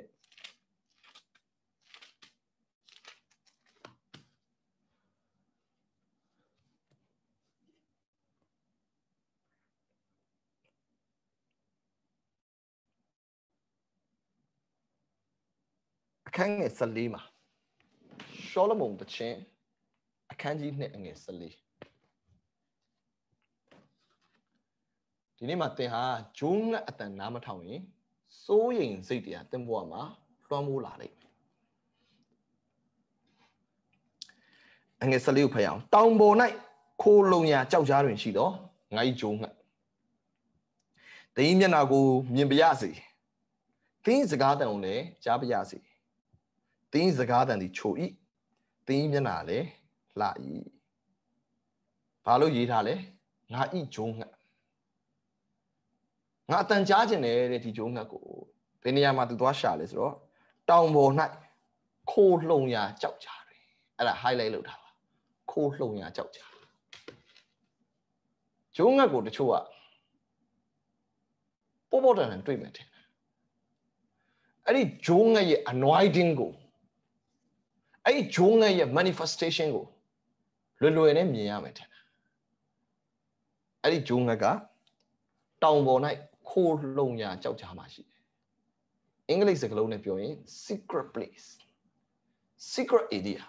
အခန်းငယ်14မှာရှောလမုန်တခြင်းအခန်းကြီး2အငယ်14ဒီနေ့မှာသင်ဟာဂျိုးငတ်အတန်နားမထောင်ရင်စိုးရိမ်စိတ်တရားသင်ဘဝမှာလွှမ်းမိုးလာလိမ့်မယ်အငယ်14ကိုဖတ်ရအောင်တောင်ပေါ်၌ခိုးလုံရာကြောက်ကြားတွင်ရှိတော့ငါ၏ဂျိုးငတ်သင်၏မျက်နှာကိုမြင်ပါရစေသင်၏စကားတန်ကိုလည်းကြားပါရစေသင်၏စကားတန်သည်ချို၏သင်၏မျက်နှာလည်းလှ၏ဘာလို့ရေးထားလဲငါ၏ဂျိုးငတ်ငါအတန်ကြားခြင်းတဲ့ဒီဂျိုးငတ်ကိုဘယ်နေရာမှာသူသွားရှာလဲဆိုတော့တောင်ပေါ်၌ခိုးလှုံရာကြောက်ကြားတယ်အဲ့ဒါ highlight လုပ်ထားပါခိုးလှုံရာကြောက်ကြားဂျိုးငတ်ကိုတချို့ကပေါ်ပေါ်တန်တန်တွေ့မယ်တဲ့အဲ့ဒီဂျိုးငတ်ရဲ့ anointing ကိုအဲ့ဒီဂျိုးငတ်ရဲ့ manifestation ကိုလွယ်နဲ့မြင်ရမယ်တဲ့အဲ့ဒီဂျိုးငတ်ကတောင်ပေါ်၌ခိုးလှုံရာကြောက်ကြားမှာရှိတယ်အင်္ဂလိပ်စကားလုံးနဲ့ပြောရင် secret place secret area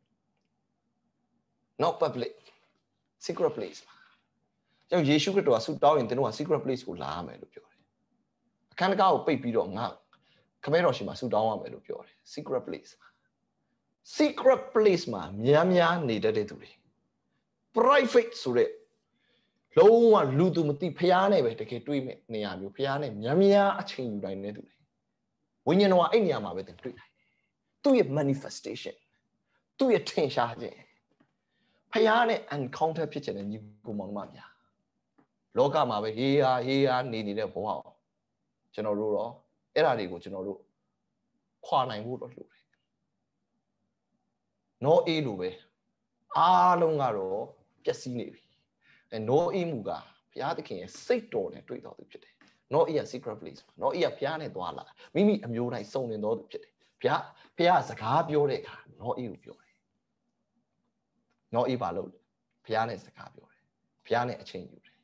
not public secret place ကြောင့်ယေရှုခရစ်တော်ကဆုတောင်းရင်သင်တို့က secret place ကိုလာရမယ်လို့ပြောတယ်အခန်းတကားကိုပိတ်ပြီးတော့ငါခမဲတော်ရှိမှာဆုတောင်းရမယ်လို့ပြောတယ် secret place secret place မှာများနေတတ်တဲ့သူတွေ private ဆိုတဲ့လုံးဝလူသူမသိဖျားနဲ့ပဲတကယ်တွေးမဲ့နေရာမျိုးဖျားနဲ့များအချိန်ယူတိုင်းနေသူတွေဝိညာဉ်တော်ကအဲ့နေရာမှာပဲသင်တွေ့နိုင်တယ်သူ့ရဲ့ manifestation သူ့ရဲ့ထင်ရှားခြင်းဖျားနဲ့ encounter ဖြစ်တဲ့ညီကိုမောင်မများလောကမှာပဲဟေးဟာနေနေတဲ့ဘဝကိုကျွန်တော်တို့တော့အဲ့ဓာတွေကိုကျွန်တော်တို့ခွာနိုင်ဖို့တော့လိုတယ်နောအေးလိုပဲအားလုံးကတော့ပျက်စီးနေပြီနောအေးမူကဘုရားသခင်ရဲ့စိတ်တော်နဲ့တွေ့တော်သူဖြစ်တယ်နောအေးက secret place နောအေးကဘုရားနဲ့သွားလာမိမိအမျိုးတိုင်းစုံလင်တော်သူဖြစ်တယ်ဘုရားစကားပြောတဲ့အခါနောအေးကိုပြောတယ်နောအေးဘာလို့လဲဘုရားနဲ့စကားပြောတယ်ဘုရားနဲ့အချိန်ယူတယ်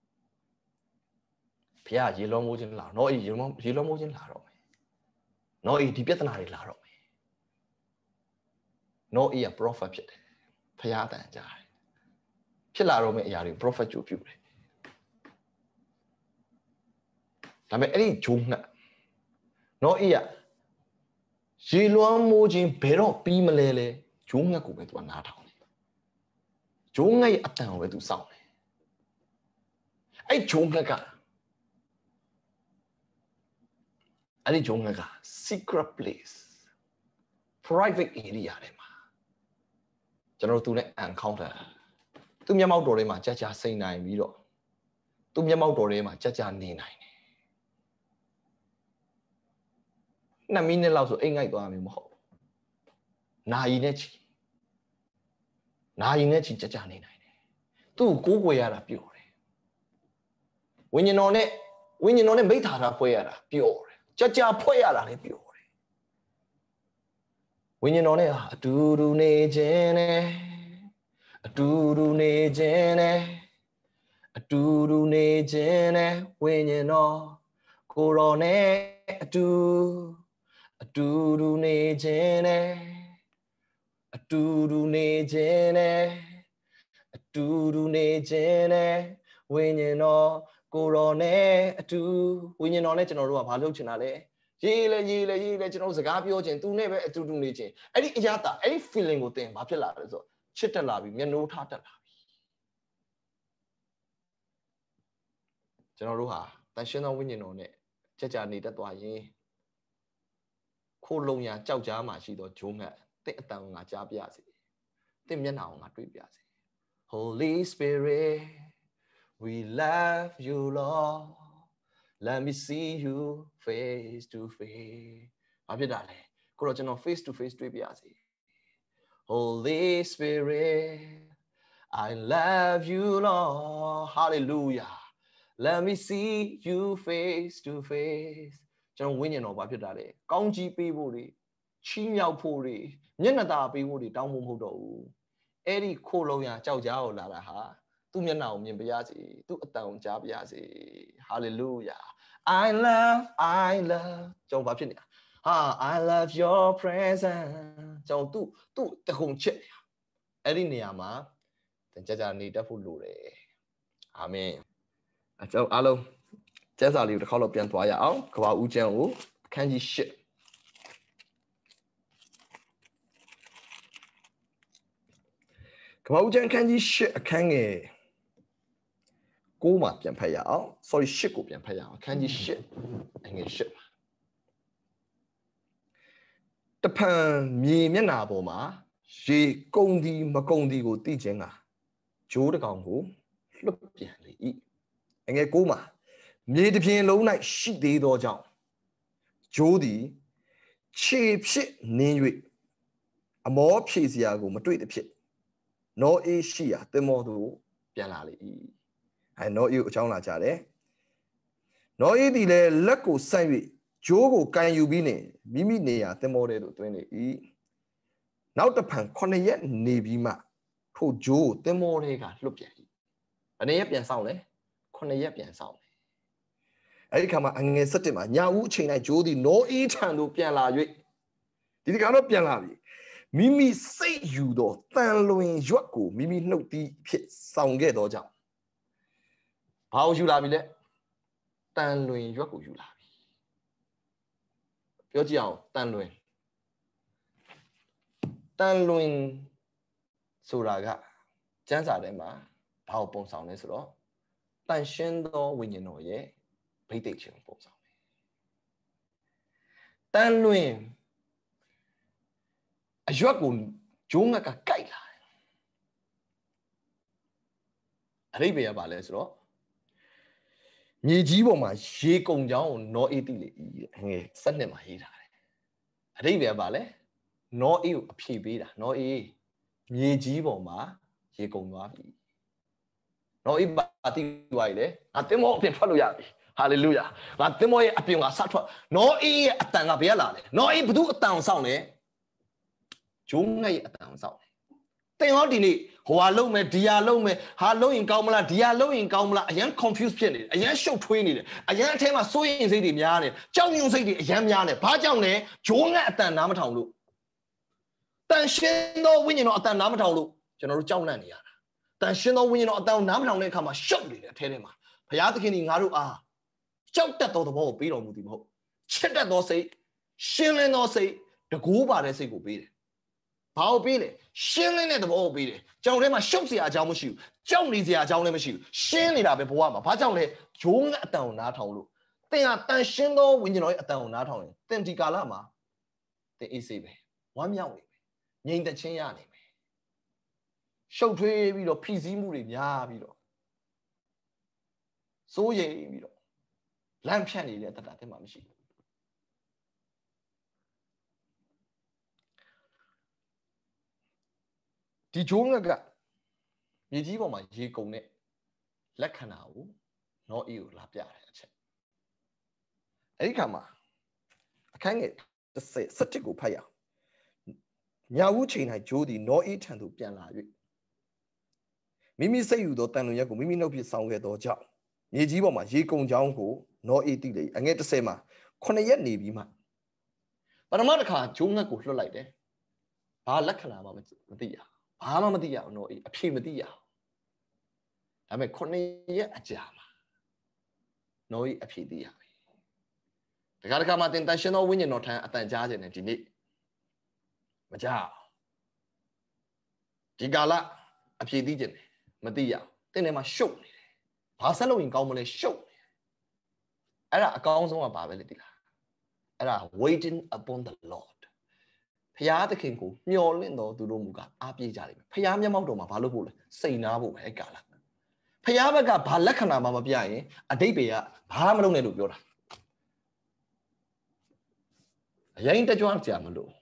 ဘုရားရေလုံးမိုးခြင်းလာနောအေးရေလုံးမိုးခြင်းလာတော့မယ်နောအေးဒီပြဿနာတွေလာတော့မယ်နောအေးက prophet ဖြစ်တယ်ဘုရားတန်ကြားတယ်ဖြစ်လာတော့မယ့်အရာတွေ prophet ကြိုပြုတယ်ဒါပေမဲ့အဲ့ဒီဂျိုးငတ်နောအေးကရေလွှမ်းမိုးခြင်းဘယ်တော့ပြီးမလဲလဲဂျိုးငတ်ကိုပဲသူကနားထောင်တယ်ဂျိုးငတ်ရဲ့အတန်ကိုပဲသူစောင့်တယ်အဲ့ဂျိုးငတ်က secret place private area တွေမှာကျွန်တော်တို့သူနဲ့ encounter သူမျက်မှောက်တော်ထဲမှာကြာစိန်နိုင်ပြီးတော့သူမျက်မှောက်တော်ထဲမှာကြာနေနိုင်တယ်2 မိနစ်လောက်ဆိုအိမ်ငိုက်သွားမှာမဟုတ်နာရီနဲ့ချီကြာနေနိုင်တယ်သူ့ကိုကိုးကွယ်ရတာပျော်တယ်ဝိညာဉ်တော်နဲ့မိသားတာဖွဲ့ရတာပျော်တယ်ကြာဖွဲ့ရတာလည်းပျော်တယ်ဝိညာဉ်တော်နဲ့အတူတူနေခြင်းနဲ့အတူတူနေခြင်းနဲ့အတူတူနေခြင်းနဲ့ဝိညာဉ်တော်ကိုယ်တော်နဲ့အတူတူနေခြင်းနဲ့အတူတူနေခြင်းနဲ့အတူတူနေခြင်းနဲ့ဝိညာဉ်တော်ကိုယ်တော်နဲ့အတူဝိညာဉ်တော်နဲ့ကျွန်တော်တို့ကဘာလုပ်ချင်တာလဲရေးလဲကျွန်တော်စကားပြောခြင်းသူနဲ့ပဲအတူတူနေခြင်းအဲ့ဒီအရာတာအဲ့ဒီ feeling ကိုသင်ဘာဖြစ်လာလဲဆိုတော့ချစ်တက်လာပြီမျက်နှိုးထားတက်လာပြီကျွန်တော်တို့ဟာတန်ရှင်းသောဝိညာဉ်တော်နဲ့ကြနေတတ်သွားရင်ခိုးလုံရကြောက်ကြားမှရှိသောဂျုံငတ်တင့်အတန်ကိုငါကြားပြစေတင့်မျက်နှာကိုငါတွေ့ပြစေ Holy Spirit we love you Lord let me see you face to face ဘာဖြစ်တာလဲကိုတော့ကျွန်တော် face to face တွေ့ပြစေ Holy Spirit I love you Lord hallelujah let me see you face to face ကျွန်တော်ဝိညာဉ်တော်ဘာဖြစ်တာလဲကောင်းကြီးပေးဖို့တွေချီးမြှောက်ဖို့တွေမျက်နှာသာပေးဖို့တွေတောင်းဖို့မဟုတ်တော့ဘူးအဲ့ဒီခိုးလုံးရကြောက်ကြားကိုလာတာဟာသူ့မျက်နှာကိုမြင်ပြရစီသူ့အတန်ကိုကြားပြရစီ hallelujah I love ကျွန်တော်ဘာဖြစ်နေတာဟာ I love your presence ကျွန်တော်သူ့တခုံချစ်နေတာအဲ့ဒီနေရာမှာကြနေတတ်ဖို့လိုတယ်အာမင်ကျွန်တော်အားလုံးကျမ်းစာလေးကိုတစ်ခေါက်တော့ပြန်သွားရအောင်ကဘာဦးကျမ်းကိုအခန်းကြီး8ကဘာဦးကျမ်းအခန်းကြီး8အခန်းငယ်9မှာပြန်ဖတ်ရအောင် sorry 8ကိုပြန်ဖတ်ရအောင်အခန်းကြီး8အငယ်8မှာတဖန်မြေမျက်နှာပေါ်မှာရေကုန်သည်မကုန်သည်ကိုသိခြင်းကဂျိုးတစ်ကောင်ကိုလွတ်ပြန်လေ၏အငယ်9မှာမြေတစ်ပြင်လုံး၌ရှိသေးသောကြောင့်ဂျိုးသည်ခြေဖြစ်နင်း၍အမောဖြေစရာကိုမတွေ့သဖြင့်နောအေးရှိရာသင်္ဘောသို့ပြန်လာလေ၏အဲနောအေးကိုအကြောင်းလာကြတယ်နောအေးသည်လည်းလက်ကိုဆန့်၍ဂျိုးကိုကန်ယူပြီးနေမိမိနေရာသင်္ဘောထဲသို့တွင်လေ၏နောက်တစ်ဖန်9ရက်နေပြီးမှထိုဂျိုးကိုသင်္ဘောထဲကလွတ်ပြန်၏ဘယ်နှစ်ရက်ပြန်ဆောင်လဲ9ရက်ပြန်ဆောင်တယ်အဲ့ဒီခါမှာအငယ်7မှာညာဦးအချိန်၌ဂျိုးသည်နောအေးထံသို့ပြန်လာ၍ဒီတခါတော့ပြန်လာပြီမိမိစိတ်ယူသောတန်လွင်ရွက်ကိုမိမိနှုတ်သီးဖြစ်ဆောင်ခဲ့သောကြောင့်ဘာကိုယူလာပြီလဲတန်လွင်ရွက်ကိုယူလာပြီပြောကြည့်အောင်တန်လွင်ဆိုတာကကျမ်းစာထဲမှာဘာကိုပုံဆောင်လဲဆိုတော့တန်ရှင်းသောဝိညာဉ်တော်ရဲ့ဗိသိက်ခြင်းပုံဆောင်တယ်တန်လွင်အရွက်ကိုဂျိုးငတ်ကကိုက်လာတယ်အရိပ်ပဲရပါလဲဆိုတော့မြေကြီးပေါ်မှာရေကုန်ကြောင်းကိုနောအေးသိလေငယ်7မှာရေးထားတယ်အရိပ်ပဲပါလဲနောအေးကိုအဖြေပေးတာနောအေးမြေကြီးပေါ်မှာရေကုန်သွားပြီနောအေးပါတိသွားပြီလေငါသင်္ဘောအပြင်ထွက်လို့ရပြီဟာလေလုယာငါသင်္ဘောရဲ့အပြင်ကဆက်ထွက်နောအေးရဲ့အတန်ကဘယ်ကလာလဲနောအေးဘသူအတန်ဆောင်လဲဂျိုးငတ်ရဲ့အတန်ဆောင်တယ်တင်ဟောဒီနေ့ဟိုဟာလုံးမယ်ဒီဟာလုံးမယ်ဟာလုံးရင်ကောင်းမလားဒီဟာလုံးရင်ကောင်းမလားအရန် confuse ဖြစ်နေတယ်အရန်ရှုပ်ထွေးနေတယ်အရန်အထဲမှာစိုးရင်စိတ်တွေများနေကြောက်ရွံ့စိတ်တွေအရန်များနေဘာကြောင့်လဲဂျိုးငတ်အတန်နားမထောင်လို့တန်ရှင်းသောဝိညာဉ်တော်အတန်နားမထောင်လို့ကျွန်တော်တို့ကြောက်လန့်နေရတာတန်ရှင်းသောဝိညာဉ်တော်အတန်နားမထောင်တဲ့အခါမှာရှုပ်နေတယ်အထဲထဲမှာဘုရားသခင်ကြီးငါတို့အားကြောက်တတ်သောသဘောကိုပေးတော်မူသည်မဟုတ်ချစ်တတ်သောစိတ်ရှင်းလင်းသောစိတ်တကူးပါတဲ့စိတ်ကိုပေးတယ်ဘာကိုပေးလဲရှင်းလင်းတဲ့သဘောကိုပေးတယ်ကြောင်ထဲမှာရှုပ်เสียအကြောင်းမရှိဘူးကြောက်နေเสียအကြောင်းလည်းမရှိဘူးရှင်းနေတာပဲဘဝမှာဘာကြောင့်လဲဂျိုးငတ်အတန်ကိုနားထောင်လို့သင်ဟာတန်ရှင်းသောဝိညာဉ်တော်ရဲ့အတန်ကိုနားထောင်ရင်သင်ဒီကာလမှာသင်အေးဆေးပဲဝမ်းမြောက်နေမယ်ငြိမ်သက်ခြင်းရနေမယ်ရှုပ်ထွေးပြီးတော့ဖိစီးမှုတွေများပြီးတော့စိုးရိမ်ပြီးတော့လန့်ဖြန့်နေတဲ့တတ်တာသင်မှာမရှိဘူးဒီဂျိုးငတ်ကမြေကြီးပေါ်မှာရေကုန်တဲ့လက္ခဏာကိုနောအေးကိုလာပြတယ်အချက်အဲ့ဒီခါမှာအခန်းငယ်17ကိုဖတ်ရအောင်ညာဦးချိန်၌ဂျိုးသည်နောအေးထံသို့ပြန်လာ၍မိမိစိတ်ယူသောတန်လွင်ရက်ကိုမိမိနှုတ်ဖြင့်ဆောင်ခဲ့သောကြောင့်မြေကြီးပေါ်မှာရေကုန်ကြောင်းကိုနောအေးသိလေအငယ်30မှာ9ရက်နေပြီးမှပထမတစ်ခါဂျိုးငတ်ကိုလွှတ်လိုက်တယ်ဘာလက္ခဏာမှမသိရဘာမှမသိရအောင်နောအေးအဖြေမသိရအောင်ဒါပေမဲ့9ရက်အကြာမှာနောအေးအဖြေသိရပြီတခါမှတင်တန်ရှင်သောဝိညာဉ်တော်ထံအတန်ကြားခြင်းနဲ့ဒီနေ့မကြောက်ဒီကာလအဖြေသိခြင်းနဲ့မသိရတင်းထဲမှာရှုပ်နေတယ်ဘာဆက်လို့ရင်ကောင်းမလဲရှုပ်နေတယ်အဲ့ဒါအကောင်းဆုံးကဘာပဲလေဒီလားအဲ့ဒါ waiting upon the Lord ဖျားသခင်ကိုမျှော်လင့်တော်သူတို့မူကအားပြေးကြလိမ့်မယ်ဖျားမျက်မှောက်တော်မှာဘာလို့ဖို့လဲစိတ်နာဖို့ပဲအဲ့ကာလဖျားဘက်ကဘာလက္ခဏာမှမပြရင်အတိတ်တွေကဘာမှမလုပ်နဲ့လို့ပြောတာအရင်တကြွကြမလို့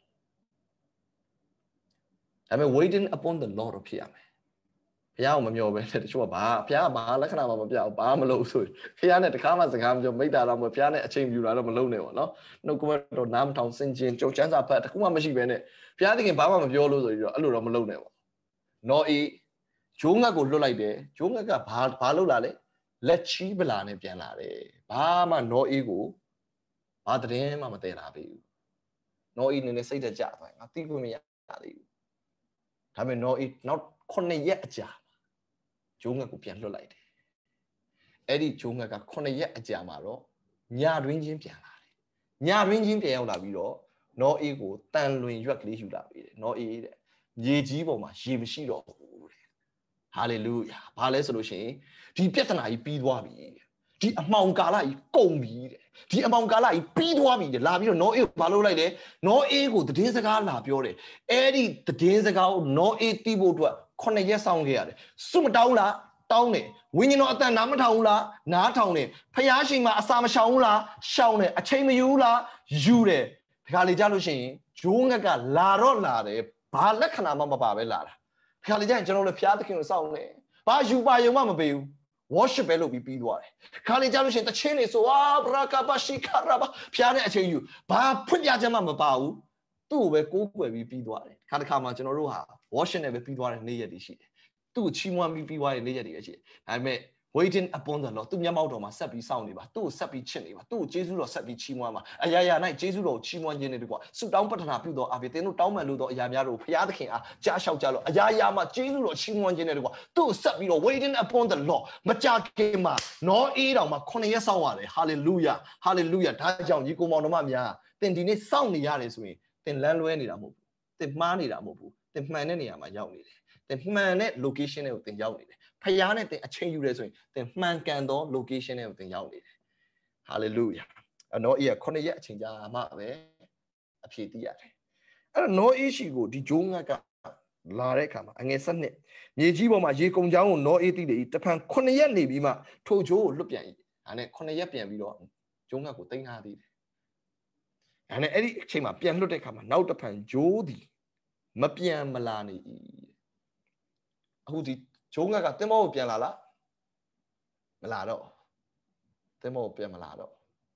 ဒါပေမဲ့ waiting upon the Lord ဖြစ်ရမယ်ဘုရားကိုမမျှော်ပဲတချို့ကဘာဘုရားကဘာလက္ခဏာမှမပြဘူးဘာမှမလုပ်ဆိုဘုရားနဲ့တခါမှစကားမပြောမိတ္တာတော့မဘုရားနဲ့အချိန်ပြူတာတော့မလုပ်နဲ့ပေါ့နော်နှုတ်ကပတ်တော်နားမထောင်စင်ကျင်ကြုံချမ်းစာဖတ်တခုမှမရှိပဲနဲ့ဘုရားသခင်ဘာမှမပြောလို့ဆိုပြီးတော့အဲ့လိုတော့မလုပ်နဲ့ပေါ့နော်အေးဂျိုးငတ်ကိုလွတ်လိုက်တယ်ဂျိုးငတ်ကဘာလုပ်လာလဲလက်ချီးပလာနဲ့ပြန်လာတယ်ဘာမှနော်အေးကိုဘာတည်းမှမတည်လာပြီနော်အေးနည်းနည်းစိတ်သက်ကြသွားငါသိခွင့်မရသေးဘူးဒါပေမဲ့နော်အေးနောက်9ရက်အကြာဂျိုးငတ်ကိုပြန်လွှတ်လိုက်တယ်အဲ့ဒီဂျိုးငတ်က9ရက်အကြာမှာတော့ညတွင်းချင်းပြန်လာတယ်ညတွင်းချင်းပြန်ရောက်လာပြီးတော့နော်အေးကိုတန်လွင်ရွက်ကလေးယူလာပြီးတယ်နော်အေးတဲ့မြေကြီးပေါ်မှာရေမရှိတော့ဘူးတဲ့ဟာလေလုယာဘာလဲဆိုလို့ရှိရင်ဒီပြဿနာကြီးပြီးသွားပြီဒီအမှောင်ကာလကြီးကုန်ပြီတဲ့ဒီအမှောင်ကာလကြီးပြီးသွားပြီတဲ့လာပြီးတော့နော်အေးကိုဘာလုပ်လိုက်လဲနော်အေးကိုသတင်းစကားလာပြောတယ်အဲ့ဒီသတင်းစကားကိုနော်အေးတီးဖို့အတွက်9ရက်ဆောင်ခဲ့ရတယ်စွမတောင်းလားတောင်းတယ်ဝိညာဉ်တော်အတန်နားမထောင်ဘူးလားနားထောင်တယ်ဖျားရှင်မှာအစာမရှောင်ဘူးလားရှောင်တယ်အချိန်မယူဘူးလားယူတယ်ဒီခါလေကြလို့ရှိရင်ဂျိုးငတ်ကလာတော့လာတယ်ဘာလက္ခဏာမှမပါပဲလာတာဒီခါလေကြရင်ကျွန်တော်တို့ဖျားသခင်ကိုစောင့်နေဘာယူပါယုံမှမပေးဘူး worship ပဲလုပ်ပြီးသွားတယ်ခါလေကြလို့ရှိရင်တချင်းနေဆိုဘရာကာပါရှိခါရာဘာဖျားတဲ့အချိန်ယူဘာဖွင့်ပြချက်မှမပါဘူးသူ့ကိုပဲကိုးကွယ်ပြီးသွားတယ်ခါတစ်ခါမှကျွန်တော်တို့ဟာ worship နဲ့ပဲပြီးသွားတဲ့နေ့ရက်တွေရှိတယ်သူ့ကိုချီးမွမ်းပြီးသွားတဲ့နေ့ရက်တွေရှိတယ်ဒါပေမဲ့ waiting upon the Lord သူမျက်မှောက်တော်မှာဆက်ပြီးစောင့်နေပါသူ့ကိုဆက်ပြီးချစ်နေပါသူ့ကိုကျေးဇူးတော်ဆက်ပြီးချီးမွမ်းပါအရာရာ၌ကျေးဇူးတော်ကိုချီးမွမ်းခြင်းနဲ့တကွာဆုတောင်းပတ္ထနာပြုသောအပြင်သင်တို့တောင်းပန်လို့သောအရာများတို့ဘုရားသခင်အားကြားလျှောက်ကြလို့အရာရာမှာကျေးဇူးတော်ချီးမွမ်းခြင်းနဲ့တကွာသူ့ကိုဆက်ပြီးတော့ waiting upon the Lord မကြာခင်မှာနော်အေးတော်မှာ9ရက်စောင့်ရတယ် hallelujah hallelujah ဒါကြောင့်ညီကိုမောင်တော်မများသင်ဒီနေ့စောင့်နေရတယ်ဆိုရင်သင်လမ်းလွဲနေတာမဟုတ်ဘူးသင်မှားနေတာမဟုတ်ဘူးသင်မှန်တဲ့နေရာမှာရောက်နေတယ်သင်မှန်တဲ့ location တွေကိုသင်ရောက်နေတယ်ဖျားနဲ့သင်အချိန်ယူရဲဆိုရင်သင်မှန်ကန်သော location တွေကိုသင်ရောက်နေတယ် hallelujah နော်အေးက9ရက်အချိန်ကြာမှပဲအဖြေသိရတယ်အဲ့တော့နော်အေးရှိကိုဒီဂျိုးငတ်ကလာတဲ့အခါမှာအငယ်7မြေကြီးပေါ်မှာရေကုန်ချောင်းကိုနော်အေးသိတယ်တဖန်9ရက်နေပြီးမှထိုဂျိုးကိုလွတ်ပြန်ဒါနဲ့9ရက်ပြန်ပြီးတော့ဂျိုးငတ်ကိုတင်ထားသေးတယ်ဒါနဲ့အဲ့ဒီအချိန်မှာပြန်လွတ်တဲ့အခါမှာနောက်တဖန်ဂျိုးသည်မပြန်မလာနေ၏အခုဒီဂျိုးငတ်ကသင်္ဘောကိုပြန်လာလားမလာတော့သင်္ဘောကိုပြန်မလာတော့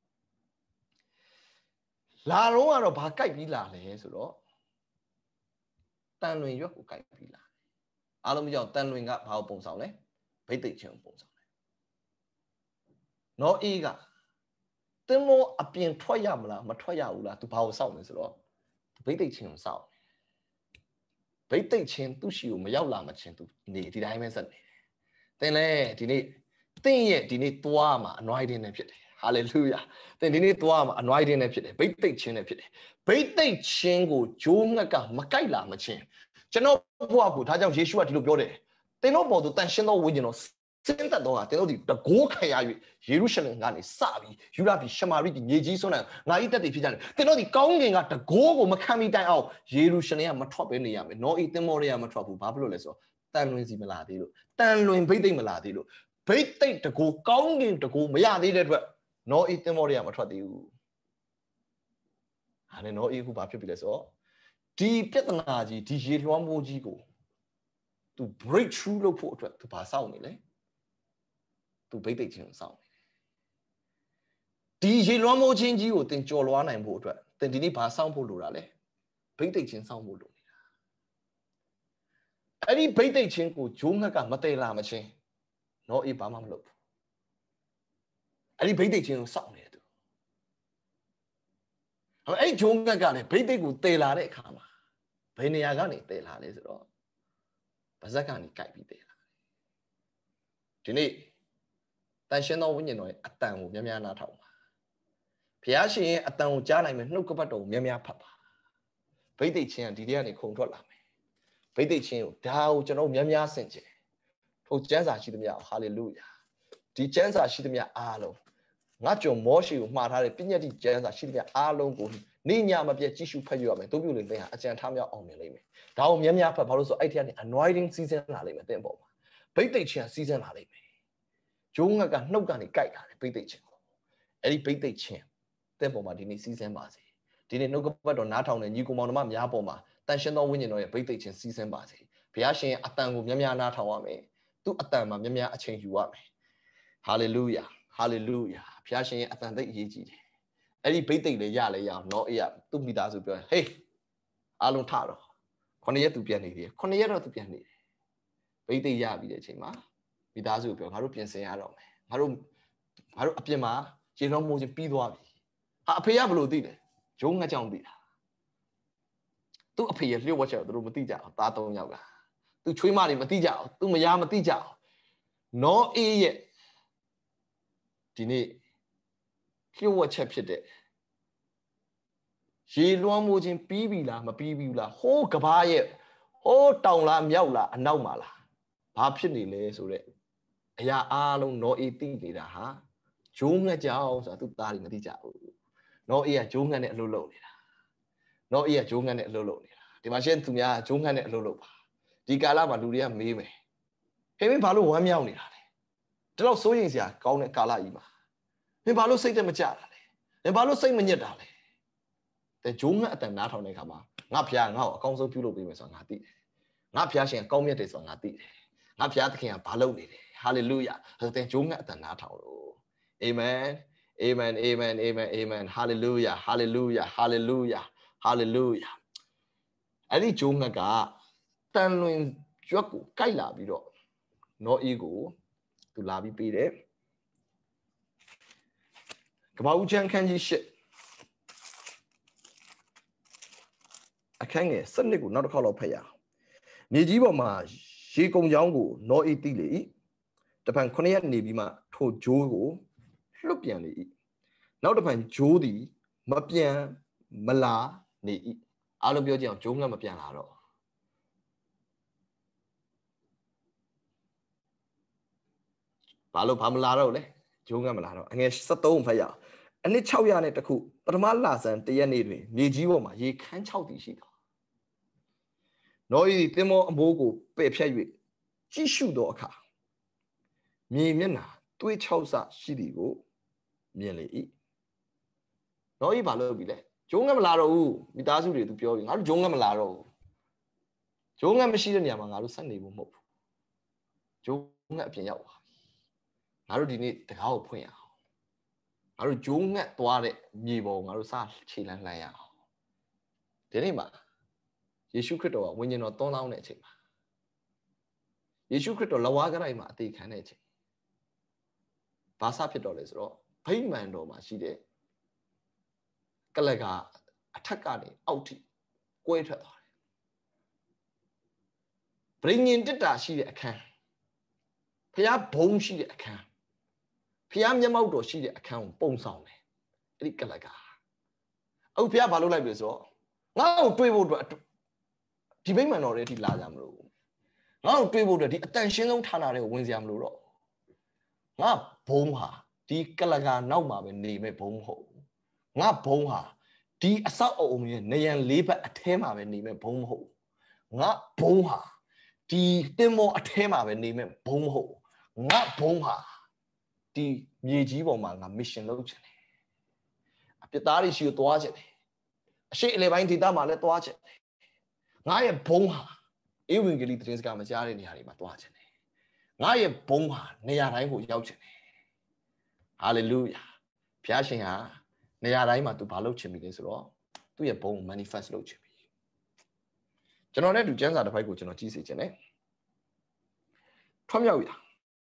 လာတော့ကတော့ဘာကြိုက်ပြီးလာလဲဆိုတော့တန်လွင်ရွက်ကိုကြိုက်ပြီးလာအားလုံးမကြောက်တန်လွင်ကဘာကိုပုံဆောင်လဲဗိတ်သိက်ချင်းကိုပုံဆောင်တယ်နော်အေးကသင်္ဘောအပြင်ထွက်ရမလားမထွက်ရဘူးလားသူဘာကိုစောင့်လဲဆိုတော့ဗိတ်သိက်ချင်းကိုစောင့်ဗိတ်သိက်ချင်းသူ့ရှိကိုမရောက်လာမချင်းသူနေဒီတိုင်းပဲဆက်နေသင်လဲဒီနေ့သင်ရဲ့ဒီနေ့သွားမှာ anointing နဲ့ဖြစ်တယ် hallelujah သင်ဒီနေ့သွားမှာ anointing နဲ့ဖြစ်တယ်ဗိတ်သိက်ချင်းနဲ့ဖြစ်တယ်ဗိတ်သိက်ချင်းကိုဂျိုးငတ်ကမကြိုက်လာမချင်းကျွန်တော်ဘုရားကိုဒါကြောင့်ယေရှုကဒီလိုပြောတယ်သင်တို့ပေါ်သူတန်ရှင်းသောဝိညာဉ်တော်စင်သက်တော့ကသင်တို့ဒီတကိုးခံရ၍ယေရုရှလင်ကနေစပြီးယူဒပြည်ရှမာရိပြည်မြေကြီးစွန်းနိုင်ငါဤတက်တည်ဖြစ်ကြတယ်သင်တို့ဒီကောင်းကင်ကတကိုးကိုမခံမိတိုင်အောင်ယေရုရှလင်ကမထွက်ပဲနေရမယ်နော်ဤသင်္ဘောတွေကမထွက်ဘူးဘာဖြစ်လို့လဲဆိုတော့တန်လွင်စီမလာသေးလို့တန်လွင်ဗိတ်သိက်မလာသေးလို့ဗိတ်သိက်တကိုးကောင်းကင်တကိုးမရသေးတဲ့အတွက်နော်ဤသင်္ဘောတွေကမထွက်သေးဘူးဟာနဲ့နော်ဤခုဘာဖြစ်ပြီလဲဆိုတော့ဒီပြဿနာကြီးဒီရေလွှမ်းမိုးကြီးကိုသူ break through လုပ်ဖို့အတွက်သူဘာစောင့်နေလဲသူဗိတ်သိက်ချင်းကိုစောင့်နေတယ်ဒီရေလွှမ်းမိုးခြင်းကြီးကိုသင်ကြော်လွှားနိုင်ဖို့အတွက်သင်ဒီနေ့ဘာစောင့်ဖို့လိုတာလဲဗိတ်သိက်ချင်းစောင့်ဖို့လိုနေတာ Any bait chinko, Junga, Matela machine. No Ibama loop. Any bait chin something. Any Junga got it, bait good tailor, come. Penny agani tailor is all. Bazakani can't be there. Jenny, Tashino when you know a town, Yamiana town. Piashi a town, Jana, no copato, Yamia papa. Bait chin, Didiani control me. Bait chin, Dow, General Yamia Senje. Oh, Jansa Shidmia, hallelujah. The Jansa Shidmia alo. Not your moshi, Mata, Pinati Jansa Shidmia alo, Nina Mabia Jishu Payuame, do you live there? A Jantamia on me. Dow Yamia Papa also Itian anointing season Halime temple. Bait chin season Halime. Junga got no gunny guy, bait chin. Any bait chin. Temple Martini season Basi. Didn't know about on Natal and Yukumama Yapoma. Then she no winning or a bait chin season Basi. Piashi Atangu Yamia Natawame. To Atama Yamia a change you up. Hallelujah. Hallelujah. Piashi Atanda Yiji. Any baiting the Yale, no, yeah, to be that. Hey, Alon Taro. Conia to Piani, Conia to Piani. Baiting Yabi de Chima. Vidazu, Harupian say Harum. Harupiama, she no more than Pidwabi. Apayablo did it. Jonga John did. To appear, you watch out the Rumatija, Tato Yaga. To Chimari Matija, to Mayama Tija. No, yet. Dini. You watch up it. She long was in Pibila, Mapibula, Ho Kabaye, Ho Taula, Miaula, and Naumala. Papini lays or it. Ya alone no eating did, ha? Junga Jaws are to Tari Matija. No ear Junga net Lolo. No ear Junga net Lolo. The machine to me are Junga net Lolo. The Galama Luria Mime. Heavy Palu one yauni. Tell us so easy, call it Kalaima. Palo say them a jar. The Palo say Manjadale. The Junga at the Nato Nekama. Napia now, council Pulo Bemis on Hati. Napia and communities on Hati. Napia can Palo. Hallelujah. The Junga at the Nato. Amen. Amen. Amen. Amen. Amen. Hallelujah. Hallelujah. Hallelujah. Hallelujah. Any Junga ga Tanwin Joku Kaila Bido. No ego to Labi Pide. Kabaujan can you shit? I can't Sunday good not call paya. Nijiba ma, she come young, no eat dilly. The Panconia Nibima told Jogo, Lupiani. Now the Pan Jodi, Mapian, Mala, Ne, Alabioja, Jonga Mapianaro. Palo Pamalaro, Jonga Malaro, and yes, Sato Faya. And it's how yan at the coup, but Malas and the Yanidi, Nijima, ye can't chow the sheet. No, you demo Bogo, Pepe, Jishu Doka. Me Mina, Twitch House, Shidigo, merely. No, if I love it. Jonga Malaro, it doesn't read the pure. I'll Jonga Malaro. Jonga machine Yamanga, Sunday will move. Jonga Piano. I don't need the how point. I don't Jonga Tuare, Mibo, Marusa, Chilan Laya. Tenima. Yeshu Crito, when you're not torn out at him. Yeshu Crito, Lawagara, take an edge. Pasapitoles, payment over, she did. Kalaga, attackani, outie, quite her. Bring in the she a can. Pia bone she a can. Piam Yamaudo she a can, bone sound. Ricalaga. Oh, Pia Balu like this all. Now, people the payment already Lazamro. Now, people the attention of Tanare wins Yamluro. Now, Pomha, the Kalaga Nauma when they may Pomho. Now, Pomha, the Assault only Nayan labor at Tema when they may Pomho. Now, Pomha, the demo at Tema when they may Pomho. Now, Pomha, the Yejibo Manga mission lotion. After that is you to watch it. She levine the Dama let watch it. I am Pomha. Even get it Gamajari in Harry, but watch it. I am Pomha, Nea who yelchin. Hallelujah. Piashinga, Nea Raima to Palochim is raw. To your bone manifest lochim. General to Jensa the Pike, which not easy, Jenny. ထွတ်မြောက်ရာ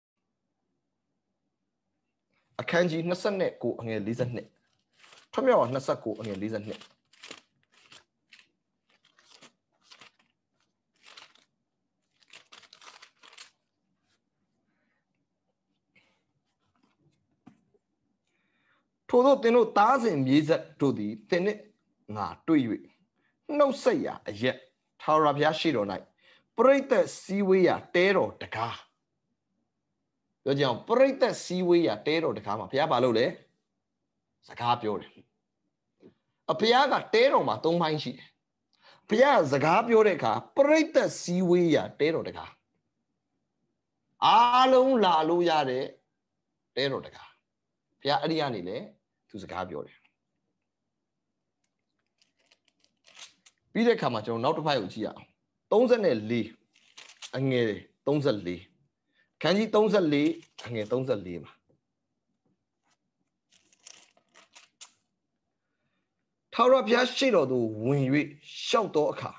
အခန်းကြီး29အငယ်42ထွတ်မြောက်ရာ29အငယ်42ထို့သောသင်တို့သားစဉ်မြေးဆက်တို့သည်သင်နှင့်ငါတွေ့၍နှုတ်ဆက်ရာအရက်ထာဝရဘုရားရှိတော်၌ပရိသတ်စည်းဝေးရာတဲတော်တကားပြောကြအောင်ပရိသတ်စည်းဝေးရာတဲတော်တကားမှာဘုရားဘာလုပ်လဲစကားပြောတယ်အဘုရားကတဲတော်မှာ၃ပိုင်းရှိတယ်ဘုရားစကားပြောတဲ့အခါပရိသတ်စည်းဝေးရာတဲတော်တကားအားလုံးလာလို့ရတဲ့တဲတော်တကားဘုရားအဲ့ဒီကနေလေသူစကားပြောတယ်ပြီးတဲ့အခါမှာကျွန်တော်နောက်တစ်ပိုက်ကိုကြည့်ရအောင်34အငယ်34ခန်းကြီး34အငယ်34မှာထာဝရဘုရားရှိတော်သူဝင်၍ရှောက်သောအခါ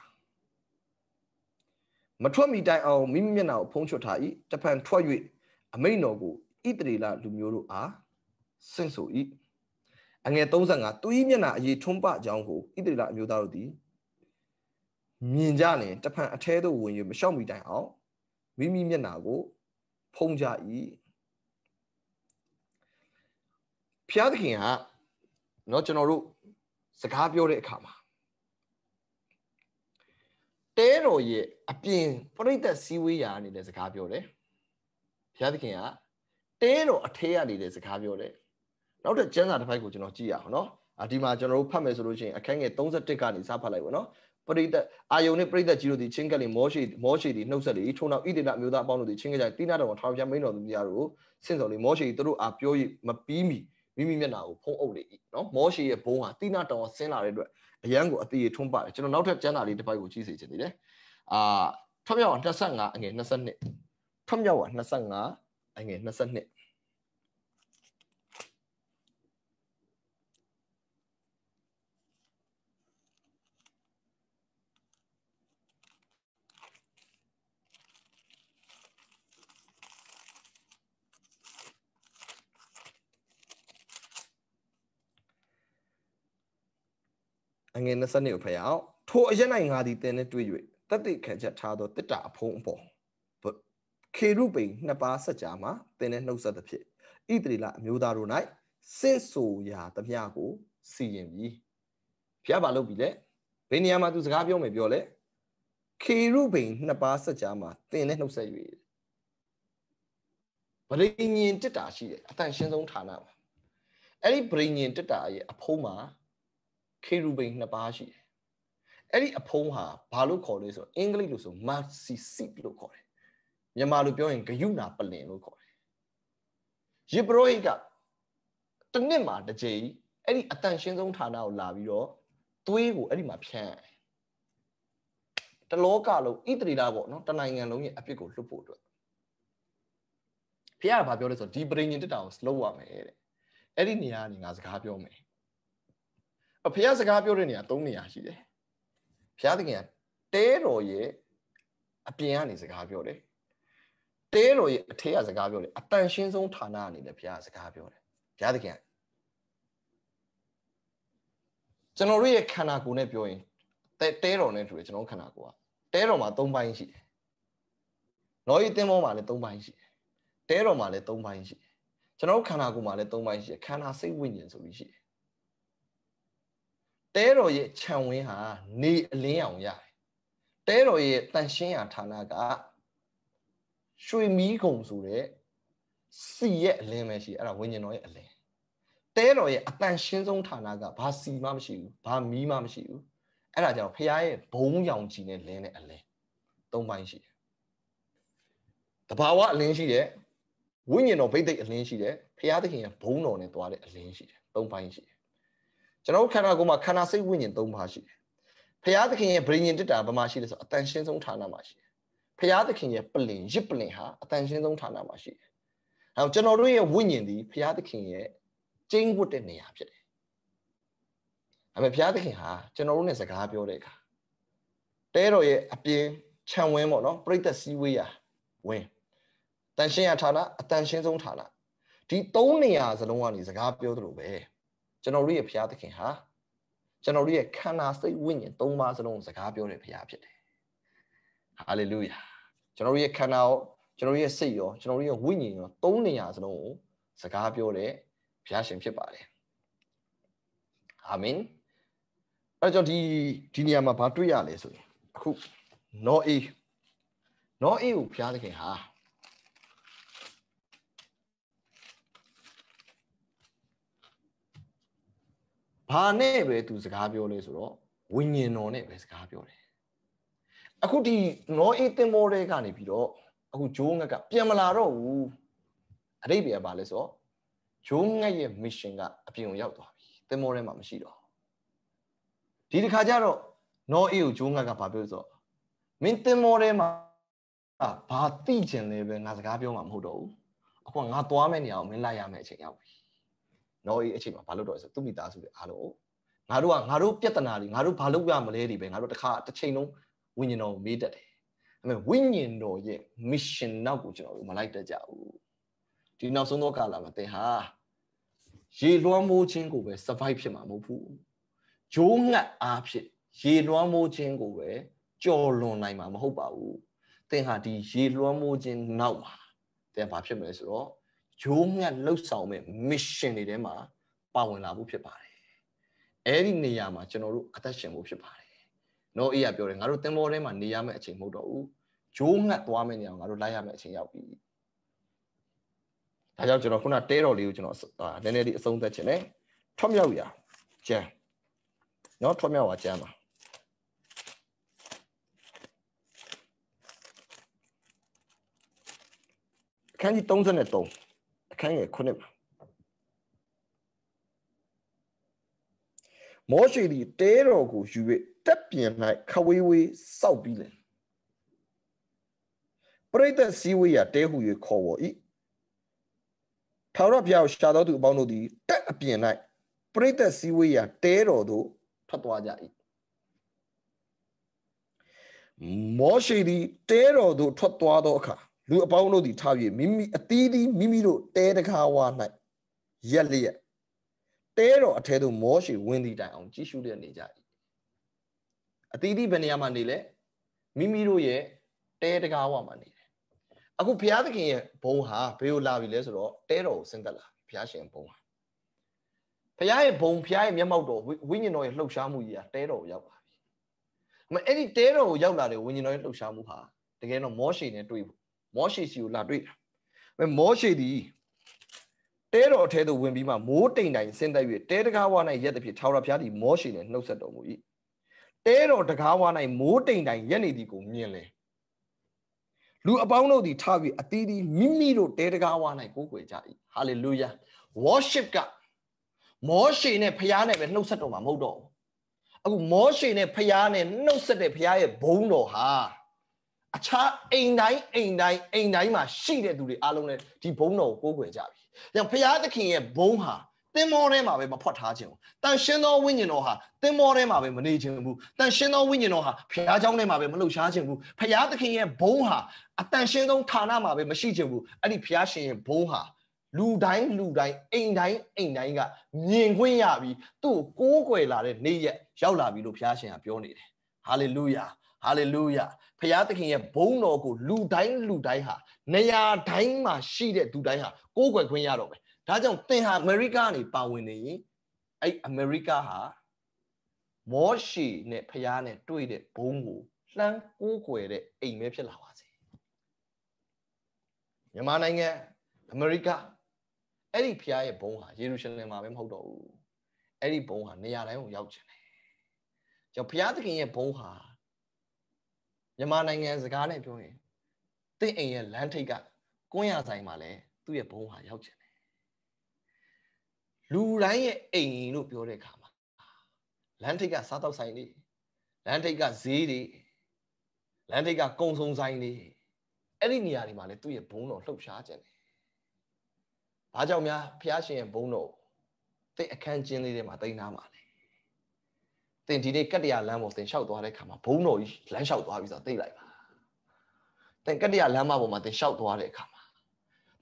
မထွက်မီတိုင်အောင်မိမိမျက်နှာကိုဖုံးချွတ်ထား၏တဖန်ထွက်၍အမိန့်တော်ကိုဣသရေလလူမျိုးတို့အားဆင့်ဆို၏အငယ်35သူ၏မျက်နှာအရေးထွန်းပကြောင်းကိုဣသရေလအမျိုးသားတို့သည်မြင်ကြလင်တဖန်အထဲသို့ဝင်၍မလျှောက်မီတိုင်အောင်မိမိမျက်နှာကိုဖုံးကြ၏ဖျားသခင်ကနော်ကျွန်တော်တို့စကားပြောတဲ့အခါမှာတဲတော်ရဲ့အပြင်ပရိသတ်စည်းဝေးရာအနေနဲ့စကားပြောတယ်ဖျားသခင်ကတဲတော်အထဲကနေလည်းစကားပြောတယ်နောက်ထပ်ကျမ်းစာတစ်ပိုက်ကိုကျွန်တော်ကြည့်ရအောင်နော်ဒီမှာကျွန်တော်တို့ဖတ်မယ်ဆိုလို့ရှိရင်အခန်းငယ်31ကနေစဖတ်လိုက်ပါနော်ပရိသတ်အာယုန်နဲ့ပရိသတ်ကြီးတို့သည်ချင်းကပ်လင်မောရှေသည်နှုတ်ဆက်လေထို့နောက်ဣသရေလအမျိုးသားအပေါင်းတို့သည်ချင်းကပ်ကြတိနာတော်ထာဝရဘုရားမိန့်တော်သူများတို့ဆင့်တော်လေမောရှေသူတို့အားပြော၍မပြီးမီမိမိမျက်နှာကိုဖုံးအုပ်လေ၏နော်မောရှေရဲ့ဘုံဟာတိနာတော်ဆင်းလာတဲ့အတွက်အယံကိုအသေးထွန်းပါတယ်ကျွန်တော်နောက်ထပ်ကျမ်းစာလေးတစ်ပိုက်ကိုကြည့်စေချင်နေတယ်ထွတ်မြောက်25အငယ်22ထွတ်မြောက်25အငယ်22အငယ်20ကိုဖတ်ရအောင်ထိုအရက်၌ငါသည်သင်နှင့်တွေ့၍တတ်သိခံချက်ထားသောတစ်တာအဖုံးအပေါ်ခေရုဗိမ်နှစ်ပါးစัจ जा မှာသင်နှင့်နှုတ်ဆက်သဖြင့်ဣသရေလအမျိုးသားတို့၌ဆင့်ဆိုရာသမျှကိုစီရင်ပြီဘုရားဘာလုပ်ပြီလဲဘယ်နေရာမှာသူစကားပြောမယ်ပြောလဲခေရုဗိမ်နှစ်ပါးစัจ जा မှာသင်နှင့်နှုတ်ဆက်၍ဗရိညင်တစ်တာရှိတယ်အတန်ရှင်းဆုံးဌာနမှာအဲ့ဒီဗရိညင်တစ်တာရဲ့အဖုံးမှာခေရုဗိမ်နှစ်ပါးရှိတယ်အဲ့ဒီအဖုံးဟာဘာလို့ခေါ်လဲဆိုတော့အင်္ဂလိပ်လို့ဆို mercy seat လို့ခေါ်တယ်မြန်မာလိုပြောရင်ဂယုဏပလင်လို့ခေါ်တယ်ယေဘရဟိကတစ်နှစ်မှာတစ်ကြိမ်အဲ့ဒီအတန်ရှင်းဆုံးဌာနကိုလာပြီးတော့သွေးကိုအဲ့ဒီမှာဖြန်းတလောကလုံးဣသရေလပေါ့နော်တနိုင်ငံလုံးရဲ့အပြစ်ကိုလွတ်ဖို့အတွက်ဖခင်ကဘာပြောလဲဆိုတော့ဒီပရိညင်တက်တာကိုလှုပ်ရမယ်တဲ့အဲ့ဒီနေရာကနေငါစကားပြောမယ်ဖခင်စကားပြောတဲ့နေရာ၃နေရာရှိတယ်ဖခင်သခင်ကတဲတော်ရဲ့အပြင်ကနေစကားပြောတယ်တဲတော်ရဲ့အထက်ကစကားပြောတယ်အတန်ရှင်းဆုံးဌာနအနေနဲ့ဖခင်စကားပြောတယ်ဖခင်သခင်ကျွန်တော်တို့ရဲ့ခန္ဓာကိုယ်နဲ့ပြောရင်တဲတော်နဲ့တူတယ်ကျွန်တော်ခန္ဓာကိုယ်ကတဲတော်မှာ၃ပိုင်းရှိတယ်လောကီသင်္ဘောမှာလည်း၃ပိုင်းရှိတယ်တဲတော်မှာလည်း၃ပိုင်းရှိတယ်ကျွန်တော်ခန္ဓာကိုယ်မှာလည်း၃ပိုင်းရှိတယ်ခန္ဓာစိတ်ဝိညာဉ်ဆိုပြီးရှိတယ်တဲတော်ရဲ့ခြံဝင်းဟာနေအလင်းအောင်ရတယ်တဲတော်ရဲ့တန်ရှင်းရာဌာနကရွှေမီးကုံဆိုတဲ့စီရဲ့အလင်းပဲရှိအဲ့ဒါဝိညာဉ်တော်ရဲ့အလင်းတဲတော်ရဲ့အတန်ရှင်းဆုံးဌာနကဘာစီမှမရှိဘူးဘာမီးမှမရှိဘူးအဲ့ဒါကြောင့်ဖခင်ရဲ့ဘုံရောင်ကြီးနဲ့လင်းတဲ့အလင်း၃ပိုင်းရှိတယ်တဘာဝအလင်းရှိတယ်ဝိညာဉ်တော်ဗိသိက်အလင်းရှိတယ်ဖခင်သခင်ရဲ့ဘုံတော်နဲ့သွားတဲ့အလင်းရှိတယ်၃ပိုင်းရှိတယ်ကျွန်တော်ခန္ဓာကိုယ်မှာခန္ဓာစိတ်ဝိညာဉ်၃ပါးရှိတယ်ဖခင်သခင်ရဲ့ဗြိဉ္ဉ်တစ်တာဘာမှရှိလဲဆိုအတန်ရှင်းဆုံးဌာနမှာရှိတယ်ဖခင်သခင်ရဲ့ပလင်ရစ်ပလင်ဟာအတန်ရှင်းဆုံးဌာနမှာရှိတယ်အဲကျွန်တော်တို့ရဲ့ဝိညာဉ်ဒီဖခင်သခင်ရဲ့ကျင်းဝတ်တဲ့နေရာဖြစ်တယ်ဒါပေမဲ့ဖခင်သခင်ဟာကျွန်တော်တို့နဲ့စကားပြောတဲ့အခါတဲတော်ရဲ့အပြင်ခြံဝင်းပေါ့နော်ပြိဿစည်းဝေးရာဝင်းတန်ရှင်းရဌာနအတန်ရှင်းဆုံးဌာနဒီ3နေရာစလုံးကနေစကားပြောသလိုပဲကျွန်တော်တို့ရဲ့ဘုရားသခင်ဟာကျွန်တော်တို့ရဲ့ခန္ဓာစိတ်ဝိညာဉ်3ပါးစလုံးစကားပြောတဲ့ဘုရားဖြစ်တယ်ဟာလေလုယာကျွန်တော်တို့ရဲ့ခန္ဓာရောကျွန်တော်တို့ရဲ့စိတ်ရောကျွန်တော်တို့ရဲ့ဝိညာဉ်ရော3နေရာစလုံးကိုစကားပြောတဲ့ဘုရားရှင်ဖြစ်ပါတယ်အာမင်အဲ့တော့ဒီနေရာမှာဘာတွေ့ရလဲဆိုရင်အခုနောအေးကိုဘုရားသခင်ဟာဘာနဲ့ပဲသူစကားပြောလဲဆိုတော့ဝိညာဉ်တော်နဲ့ပဲစကားပြောတယ်အခုဒီနောအေးသင်္ဘောတွေကနေပြီးတော့အခုဂျိုးငက်ကပြန်မလာတော့ဘူးအတိတ်ပဲပါလဲဆိုတော့ဂျိုးငက်ရဲ့ mission ကအပြင်ကိုရောက်သွားပြီသင်္ဘောထဲမှာမရှိတော့ဒီတစ်ခါကျတော့နောအေးကိုဂျိုးငက်ကဘာပြောဆိုတော့မင်းသင်္ဘောထဲမှာဘာသိချင်လဲပဲငါစကားပြောမှာမဟုတ်တော့ဘူးအခုငါသွားမယ့်နေရာကိုမင်းလိုက်ရမယ့်အချိန်ရောက်ပြီနောအေးအချိန်မှာဘာလို့တော့ဆိုသူ့မိသားစုတွေအားလုံးငါတို့ပြဿနာတွေငါတို့ဘာလုပ်ရမလဲဒီပဲငါတို့တစ်ချိန်လုံးဝိညာဉ်တော်ကိုမေးတတ်တယ်ဒါပေမဲ့ဝိညာဉ်တော်ရဲ့ mission နောက်ကိုကျွန်တော်တို့မလိုက်တတ်ကြဘူးဒီနောက်ဆုံးသောကာလမှာသင်ဟာရေလွှမ်းမိုးခြင်းကိုပဲ survive ဖြစ်မှာမဟုတ်ဘူးဂျိုးငတ်အားဖြင့်ရေလွှမ်းမိုးခြင်းကိုပဲကြော်လွန်နိုင်မှာမဟုတ်ပါဘူးသင်ဟာဒီရေလွှမ်းမိုးခြင်းနောက်မှာသင်ဘာဖြစ်မလဲဆိုတော့ဂျိုးငတ်လှုပ်ဆောင်မဲ့ mission တွေထဲမှာပါဝင်လာဖို့ဖြစ်ပါတယ်အဲ့ဒီနေရာမှာကျွန်တော်တို့အသက်ရှင်ဖို့ဖြစ်ပါတယ်နောအေးကပြောတယ်ငါတို့သင်္ဘောထဲမှာနေရမယ့်အချိန်မဟုတ်တော့ဘူးဂျိုးငတ်သွားမယ့်နေရာကိုငါတို့လိုက်ရမယ့်အချိန်ရောက်ပြီဒါကြောင့်ကျွန်တော်ခုနတဲတော်လေးကိုကျွန်တော်နည်းနည်းလေးအဆုံးသတ်ခြင်းနဲ့ထွတ်မြောက်ရာကျမ်းနော်ထွတ်မြောက်ရာကျမ်းပါအခန်းကြီး33အခန်းငယ်9မှာမောရှေသည်တဲတော်ကိုယူ၍တပ်ပြင်၌ခဝေးဝေးစောက်ပြီးလေပရိသတ်စည်းဝေးရာတဲဟု၍ခေါ်ဝေါ်၏ထာဝရဘုရားရှာတော်သူအပေါင်းတို့သည်တပ်အပြင်၌ပရိသတ်စည်းဝေးရာတဲတော်သို့ထွက်သွားကြ၏မောရှေသည်တဲတော်သို့ထွက်သွားသောအခါလူအပေါင်းတို့သည်ထား၍မိမိအသီးသီးမိမိတို့တဲတကားဝါ၌ရက်လျက်တဲတော်အထဲသို့မောရှေဝင်သည့်တိုင်အောင်ကြည့်ရှုလျက်နေကြ၏အသီးသီးဘယ်နေရာမှာနေလဲမိမိတို့ရဲ့တဲတကားဝါမှာနေတယ်အခုဘုရားသခင်ရဲ့ဘုံဟာဘယ်လိုလာပြီလဲဆိုတော့တဲတော်ကိုဆင်းသက်လာဘုရားရှင်ဘုံဟာဘုရားရဲ့ဘုံဘုရားရဲ့မျက်မှောက်တော်ဝိညာဉ်တော်ရဲ့လှုပ်ရှားမှုကြီးဟာတဲတော်ကိုရောက်လာပြီအမေအဲ့ဒီတဲတော်ကိုရောက်လာတဲ့ဝိညာဉ်တော်ရဲ့လှုပ်ရှားမှုဟာတကယ်တော့မောရှေနဲ့တွေ့ဖို့မောရှေစီကိုလာတွေ့တာမောရှေသည်တဲတော်အထဲသို့ဝင်ပြီးမှမိုးတိမ်တိုင်ဆင်းသက်၍တဲတကားဝါ၌ရက်သဖြင့်ထာဝရဘုရားသည်မောရှေနှင့်နှုတ်ဆက်တော်မူ၏တဲတော်တကားဝါ၌မိုးတိမ်တိုင်ရက်နေသည်ကိုမြင်လေလူအပေါင်းတို့သည်ထား၍အသီးသီးမိမိတို့တဲတကားဝါ၌ကိုးကွယ်ကြ၏ဟာလေလုယာ worship ကမောရှေနဲ့ဘုရားနဲ့ပဲနှုတ်ဆက်တော်မှာမဟုတ်တော့ဘူးအခုမောရှေနဲ့ဘုရားနဲ့နှုတ်ဆက်တဲ့ဘုရားရဲ့ဘုန်းတော်ဟာအခြားအိမ်တိုင်းမှာရှိတဲ့သူတွေအားလုံးလည်းဒီဘုန်းတော်ကိုကိုးကွယ်ကြပြီ။ဒါဘုရားသခင်ရဲ့ဘုန်းဟာသင်္ဘောထဲမှာပဲမဖွက်ထားခြင်းဘူး။တန်ရှင်းသောဝိညာဉ်တော်ဟာသင်္ဘောထဲမှာပဲမနေခြင်းဘူး။တန်ရှင်းသောဝိညာဉ်တော်ဟာဘုရားကျောင်းထဲမှာပဲမလှုပ်ရှားခြင်းဘူး။ဘုရားသခင်ရဲ့ဘုန်းဟာအတန်ရှင်းဆုံးဌာနမှာပဲမရှိခြင်းဘူး။အဲ့ဒီဘုရားရှင်ရဲ့ဘုန်းဟာလူတိုင်းအိမ်တိုင်းကမြင်ခွင့်ရပြီးသူ့ကိုကိုးကွယ်လာတဲ့နေ့ရက်ရောက်လာပြီလို့ဘုရားရှင်ကပြောနေတယ်။ဟာလေလုယာဟာလေလုယာဘုရားသခင်ရဲ့ဘုန်းတော်ကိုလူတိုင်းဟာနေရာတိုင်းမှာရှိတဲ့သူတိုင်းဟာကိုးကွယ်ခွင့်ရတော့မယ်ဒါကြောင့်သင်ဟာအမေရိကနေပါဝင်နေရင်အဲ့အမေရိကဟာမောရှေနဲ့ဘုရားနဲ့တွေ့တဲ့ဘုန်းကိုလှမ်းကိုးကွယ်တဲ့အိမ်ပဲဖြစ်လာပါစေမြန်မာနိုင်ငံအမေရိကအဲ့ဒီဘုရားရဲ့ဘုန်းဟာယေရုရှလင်မှာပဲမဟုတ်တော့ဘူးအဲ့ဒီဘုန်းဟာနေရာတိုင်းကိုရောက်ချင်တယ်ကြောင့်ဘုရားသခင်ရဲ့ဘုန်းဟာမြန်မာနိုင်ငံစကားနဲ့ပြောရင်တင့်အိမ်ရဲ့လမ်းထိပ်ကကွန်းရဆိုင်မှာလဲသူ့ရဲ့ဘုန်းဟာရောက်ချင်တယ်လူတိုင်းရဲ့အိမ်လို့ပြောတဲ့အခါမှာလမ်းထိပ်ကစားတော့ဆိုင်တွေလမ်းထိပ်ကဈေးတွေလမ်းထိပ်ကကုံစုံဆိုင်တွေအဲ့ဒီနေရာတွေမှာလဲသူ့ရဲ့ဘုန်းတော်လှုပ်ရှားခြင်းတယ်ဘာကြောင့်များဖျားရှင်ရဲ့ဘုန်းတော်တဲ့အခန်းကျင်းလေးထဲမှာတင်ထားမှာလဲသင်ဒီနေ့ကတ္တရာလမ်းပေါ်သင်လျှောက်သွားတဲ့အခါမှာဘုန်းတော်ကြီးလမ်းလျှောက်သွားပြီဆိုတော့သိလိုက်ပါသင်ကတ္တရာလမ်းမပေါ်မှာသင်လျှောက်သွားတဲ့အခါမှာ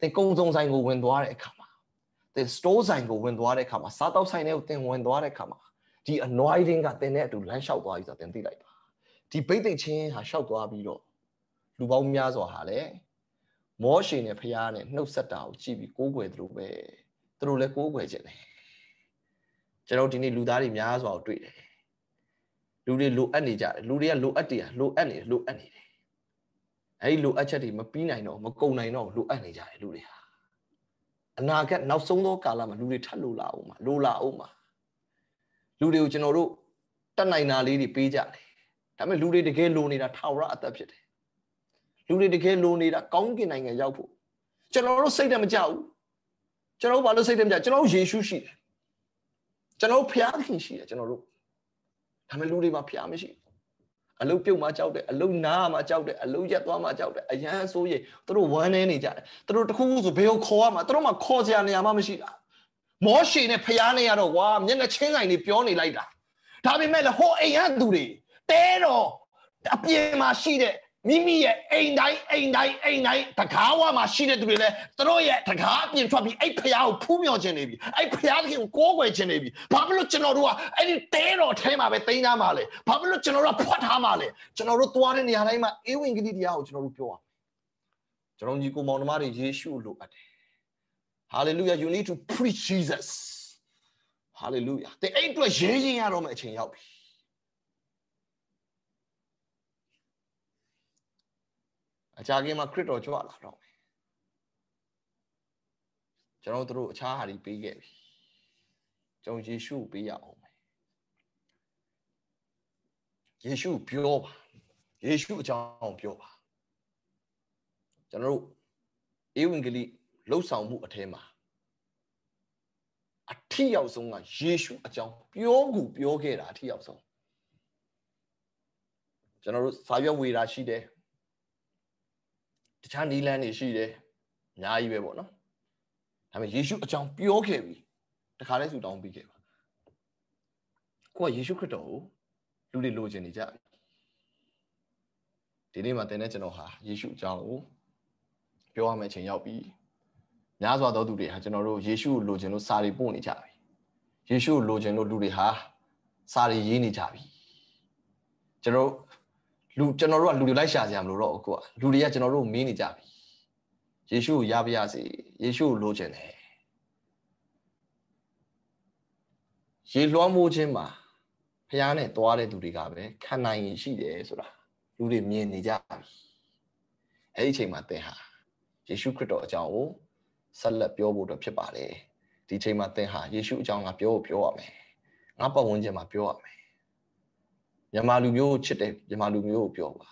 တင်ကုံစုံဆိုင်ကိုဝင်သွားတဲ့အခါမှာတင် store ဆိုင်ကိုဝင်သွားတဲ့အခါမှာစားတောက်ဆိုင်တွေကိုတင်ဝင်သွားတဲ့အခါမှာဒီ anointing ကတင်တဲ့အတူလမ်းလျှောက်သွားပြီဆိုတော့တင်သိလိုက်ပါဒီဘိတ်သိက်ချင်းဟာလျှောက်သွားပြီးတော့လူပေါင်းများစွာဟာလည်းမောရှေနဲ့ဖျားနဲ့နှုတ်ဆက်တာကိုကြည့်ပြီးကိုးကွယ်သူတို့ပဲသူတို့လည်းကိုးကွယ်ခြင်းတယ်ကျွန်တော်ဒီနေ့လူသားတွေများစွာကိုတွေ့တယ်လူတွေလိုအပ်နေကြတယ်လူတွေကလိုအပ်တယ်လိုအပ်နေတယ်လိုအပ်နေတယ်အဲဒီလိုအပ်ချက်တွေမပြီးနိုင်တော့မကုန်နိုင်တော့လိုအပ်နေကြတယ်လူတွေဟာအနာဂတ်နောက်ဆုံးသောကာလမှာလူတွေထပ်လိုလာအောင်မှာလိုလာအောင်မှာလူတွေကိုကျွန်တော်တို့တတ်နိုင်တာလေးတွေပေးကြတယ်ဒါပေမဲ့လူတွေတကယ်လိုနေတာထာဝရအသက်ဖြစ်တယ်လူတွေတကယ်လိုနေတာကောင်းကင်နိုင်ငံရောက်ဖို့ကျွန်တော်တို့စိတ်တမကြဘူးကျွန်တော်တို့ဘာလို့စိတ်တမကြကျွန်တော်တို့ယေရှုရှိတယ်ကျွန်တော်တို့ဖျားသခင်ရှိတယ်ကျွန်တော်တို့ဒါပေမဲ့လူတွေမှာဖျားမရှိအလုတ်ပြုတ်မှကြောက်တယ်အလုတ်နားမှကြောက်တယ်အလုတ်ရက်သွားမှကြောက်တယ်အရန်ဆိုးရည်သူတို့ဝမ်းနေနေကြတယ်သူတို့တခုခုဆိုဘယ်ကိုခေါ်ရမှာသူတို့မှခေါ်စရာနေရာမှမရှိတာမောရှေနဲ့ဖျားနေရတော့ဝါမျက်နှာချင်းဆိုင်တွေပြောနေလိုက်တာဒါပေမဲ့လည်းဟိုအိမ်ရသူတွေတဲတော့အပြင်မှာရှိတဲ့မိမိရဲ့အိမ်တိုင်းတကားဝါမှာရှိတဲ့သူတွေလည်းသူတို့ရဲ့တကားအပြင်ထွက်ပြီးအဲ့ဖျားကိုဖူးမြော်ခြင်းနေပြီအဲ့ဖျားခင်ကိုကိုးကွယ်ခြင်းနေပြီဘာဖြစ်လို့ကျွန်တော်တို့ကအဲ့ဒီတဲတော်ထဲမှာပဲတိန်းသားမှာလဲဘာဖြစ်လို့ကျွန်တော်တို့ကဖွက်ထားမှာလဲကျွန်တော်တို့သွားတဲ့နေရာတိုင်းမှာအေဝံဂေလိတရားကိုကျွန်တော်တို့ပြောရမယ်ကျွန်တော်ညီကိုမောင်နှမတွေယေရှုလိုအပ်တယ် Hallelujah you need to preach Jesus Hallelujah တဲ့အဲ့အတွက်ရေးရင်ရတော့မယ့်အချိန်ရောက်ပြီအကြခင်မှာခရစ်တော်ကြွလာတော့မယ်ကျွန်တော်တို့အခြားဟာတွေပေးခဲ့ပြီကျွန်တော်ယေရှုကိုပေးရအောင်မယ်ယေရှုပြောပါယေရှုအကြောင်းပြောပါကျွန်တော်တို့ဧဝံဂေလိလှုပ်ဆောင်မှုအထဲမှာအထီရောက်ဆုံးကယေရှုအကြောင်းပြောခဲ့တာအထီရောက်ဆုံးကျွန်တော်တို့စာရွက်ဝေတာရှိတယ်တခြားနီလန်းတွေရှိတယ်အများကြီးပဲပေါ့နော်ဒါပေမဲ့ယေရှုအကြောင်းပြောခဲ့ပြီတခါလဲဆူတောင်းပြီးခဲ့ပါကိုကယေရှုခရစ်တော်ကိုလူတွေလိုချင်နေကြပြီဒီနေ့မှာတင်တဲ့ကျွန်တော်ဟာယေရှုအကြောင်းကိုပြောရမယ့်အချိန်ရောက်ပြီများစွာသောသူတွေဟာကျွန်တော်တို့ယေရှုကိုလိုချင်လို့စာတွေပို့နေကြပြီယေရှုကိုလိုချင်လို့လူတွေဟာစာတွေရေးနေကြပြီကျွန်တော်တို့ကလူတွေလိုက်ရှာကြမလို့တော့ကိုကလူတွေကကျွန်တော်တို့မင်းနေကြပြီယေရှုကိုရပါရစေယေရှုကိုလိုချင်တယ်ရေလွှမ်းမိုးခြင်းမှာဖျားနဲ့သွားတဲ့သူတွေကပဲခံနိုင်ရင်ရှိတယ်ဆိုတာလူတွေမြင်နေကြပြီအဲ့ဒီအချိန်မှာသင်ဟာယေရှုခရစ်တော်အကြောင်းကိုဆက်လက်ပြောဖို့တော့ဖြစ်ပါတယ်ဒီအချိန်မှာသင်ဟာယေရှုအကြောင်းကပြောရမယ်ငါပတ်ဝန်းကျင်မှာပြောရမယ်မြန်မာလူမျိုးကိုချစ်တယ်မြန်မာလူမျိုးကိုပြောပါ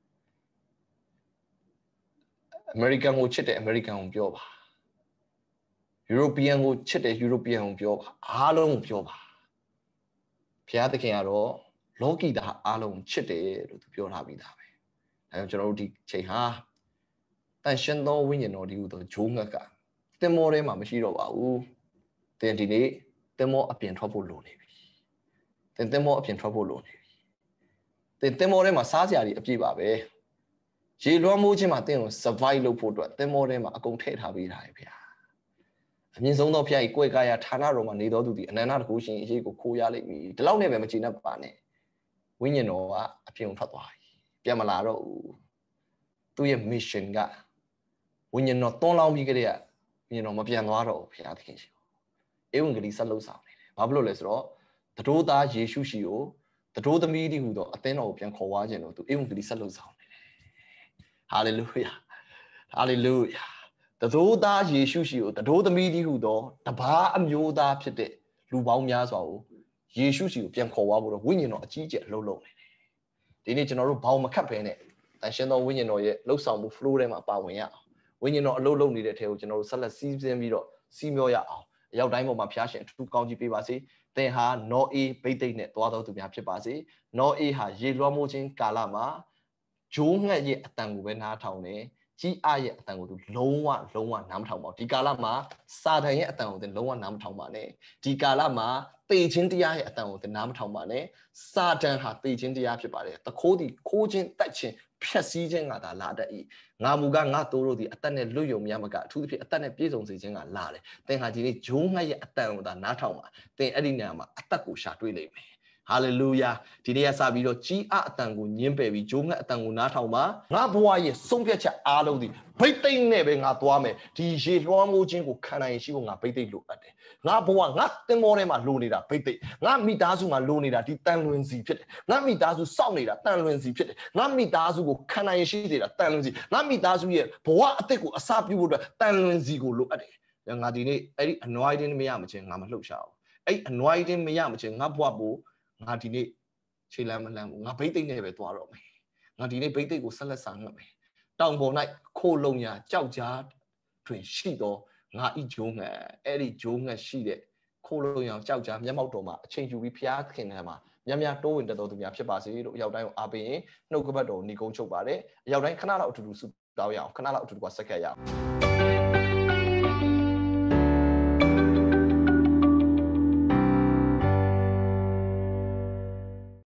အမေရိကန်ကိုချစ်တယ်အမေရိကန်ကိုပြောပါယူရိုပီယန်ကိုချစ်တယ်ယူရိုပီယန်ကိုပြောပါအားလုံးကိုပြောပါဘုရားသခင်ကတော့လောကီသားအားလုံးချစ်တယ်လို့သူပြောထားပြီးသားပဲအဲကြောင့်ကျွန်တော်တို့ဒီချိန်ဟာတန်ရှင်သောဝိညာဉ်တော်ဒီဟူသောဂျိုးငတ်ကတင်မောထဲမှာမရှိတော့ပါဘူးသင်ဒီနေ့တင်မောအပြင်ထွက်ဖို့လိုနေပြီတင်မောအပြင်ထွက်ဖို့လိုနေပြီတင်မောထဲမှာစားစရာတွေအပြည့်ပါပဲရေလွှမ်းမိုးခြင်းမှာတင်ကို survive လုပ်ဖို့အတွက်တင်မောထဲမှာအကုန်ထည့်ထားပေးထားတယ်ဗျာအမြင့်ဆုံးသောဖျားကြီးကိုယ်ကာယဌာနတော်မှာနေတော်သူဒီအနန္တတကုရှင်အရေးကိုခိုးရလိမ့်မည်ဒီလောက်နဲ့ပဲမချေနှက်ပါနဲ့ဝိညာဉ်တော်ကအပြင်ထွက်သွားပြီပြန်မလာတော့ဘူးသူ့ရဲ့ mission ကဝိညာဉ်တော်တွန်းလောင်းပြီးကြတဲ့ဝိညာဉ်တော်မပြန်သွားတော့ဘူးဘုရားသခင်ရှိဧဝံဂေလိဆက်လုပ်ဆောင်နေတယ်ဘာဖြစ်လို့လဲဆိုတော့တတိုးသားယေရှုရှိကိုတတိုးသမီးတည်းဟူသောအသင်းတော်ကိုပြန်ခေါ်သွားခြင်းလို့သူဧဝံဂေလိဆက်လုပ်ဆောင်နေတယ်ဟာလေလုယာဟာလေလုယာတတိုးသားယေရှုရှိကိုတတိုးသမီးတည်းဟူသောတပါးအမျိုးသားဖြစ်တဲ့လူပေါင်းများစွာကိုယေရှုရှိကိုပြန်ခေါ်သွားဖို့တော့ဝိညာဉ်တော်အကြီးအကျယ်အလုပ်လုပ်နေတယ်ဒီနေ့ကျွန်တော်တို့ဘောင်မခတ်ဘဲနဲ့တန်ရှင်းသောဝိညာဉ်တော်ရဲ့လှုပ်ဆောင်မှု flow ထဲမှာပါဝင်ရအောင်ဝိညာဉ်တော်အလုပ်လုပ်နေတဲ့အထက်ကိုကျွန်တော်တို့ဆက်လက်စီးဆင်းပြီးတော့စီးမျောရအောင်အရောက်တိုင်းပေါ်မှာဖျားရှင်အထူးကောင်းကြီးပေးပါစေသင်ဟာနောအေးဘိတ်သိက်နဲ့သွားတော်သူများဖြစ်ပါစေနောအေးဟာရေလွှမ်းမိုးခြင်းကာလမှာဂျိုးငှက်ရဲ့အတန်ကိုပဲနားထောင်တယ်ကြီးအားရဲ့အတန်ကိုသူလုံးဝနားမထောင်ပါဘူးဒီကာလမှာစာတန်ရဲ့အတန်ကိုသူလုံးဝနားမထောင်ပါနဲ့ဒီကာလမှာသေခြင်းတရားရဲ့အတန်ကိုသူနားမထောင်ပါနဲ့စာတန်ဟာသေခြင်းတရားဖြစ်ပါတယ်တခိုးသည်ခိုးခြင်းတက်ခြင်းဖြက်စီးခြင်းကသာလာတတ်၏ငါမူကငါတိုးတို့သည်အသက်နဲ့လွတ်ယုံများမကအထူးသဖြင့်အသက်နဲ့ပြည့်စုံစေခြင်းကလာတယ်သင်ဟာဒီနေ့ဂျိုးငှက်ရဲ့အတန်ကိုသာနားထောင်ပါသင်အဲ့ဒီနေရာမှာအသက်ကိုရှာတွေ့လိမ့်မယ်ဟာလေလုယာဒီနေ့ကစပြီးတော့ကြီးအတန်ကိုညင်းပယ်ပြီးဂျိုးငှက်အတန်ကိုနားထောင်ပါငါဘဝရဲ့ဆုံးဖြတ်ချက်အားလုံးဒီဘိတ်သိမ့်နဲ့ပဲငါသွားမယ်ဒီရေလွှမ်းမိုးခြင်းကိုခံနိုင်ရှိဖို့ငါဘိတ်သိမ့်လိုအပ်တယ်ငါဘဝငါတင်မောထဲမှာလိုနေတာဘိတ်သိမ့်ငါမိသားစုမှာလိုနေတာဒီတန်လွင်စီဖြစ်တယ်ငါမိသားစုစောင့်နေတာတန်လွင်စီဖြစ်တယ်ငါမိသားစုကိုခံနိုင်ရှိနေတာတန်လွင်စီငါမိသားစုရဲ့ဘဝအသက်ကိုအစာပြုဖို့အတွက်တန်လွင်စီကိုလိုအပ်တယ်ငါဒီနေ့အဲ့ဒီ anointing မရမချင်းငါမလှုပ်ရှားဘူးအဲ့ anointing မရမချင်းငါဘဝကိုငါဒီနေ့ခြေလမ်းမလမ်းဘူးငါဘိတ်သိမ့်နဲ့ပဲသွားတော့မယ်ငါဒီနေ့ဘိတ်သိမ့်ကိုဆက်လက်ဆောင်ငတ်မယ်တောင်ပေါ်၌ခိုးလုံရာကြောက်ကြားတွင်ရှိတော့ငါဤဂျိုးငှက်အဲ့ဒီဂျိုးငှက်ရှိတဲ့ခိုးလုံရာကြောက်ကြားမျက်မှောက်တော်မှာအချိန်ယူပြီးဖျားခင်ထဲမှာများတိုးဝင်တတ်တော်သူများဖြစ်ပါစေလို့အရောက်တိုင်းကိုအားပေးရင်နှုတ်ကပတ်တော်ညီကုန်းချုပ်ပါတယ်အရောက်တိုင်းခဏလောက်အတူတူဆုတောင်းရအောင်ခဏလောက်အတူတူကဆက်ခဲ့ရအောင်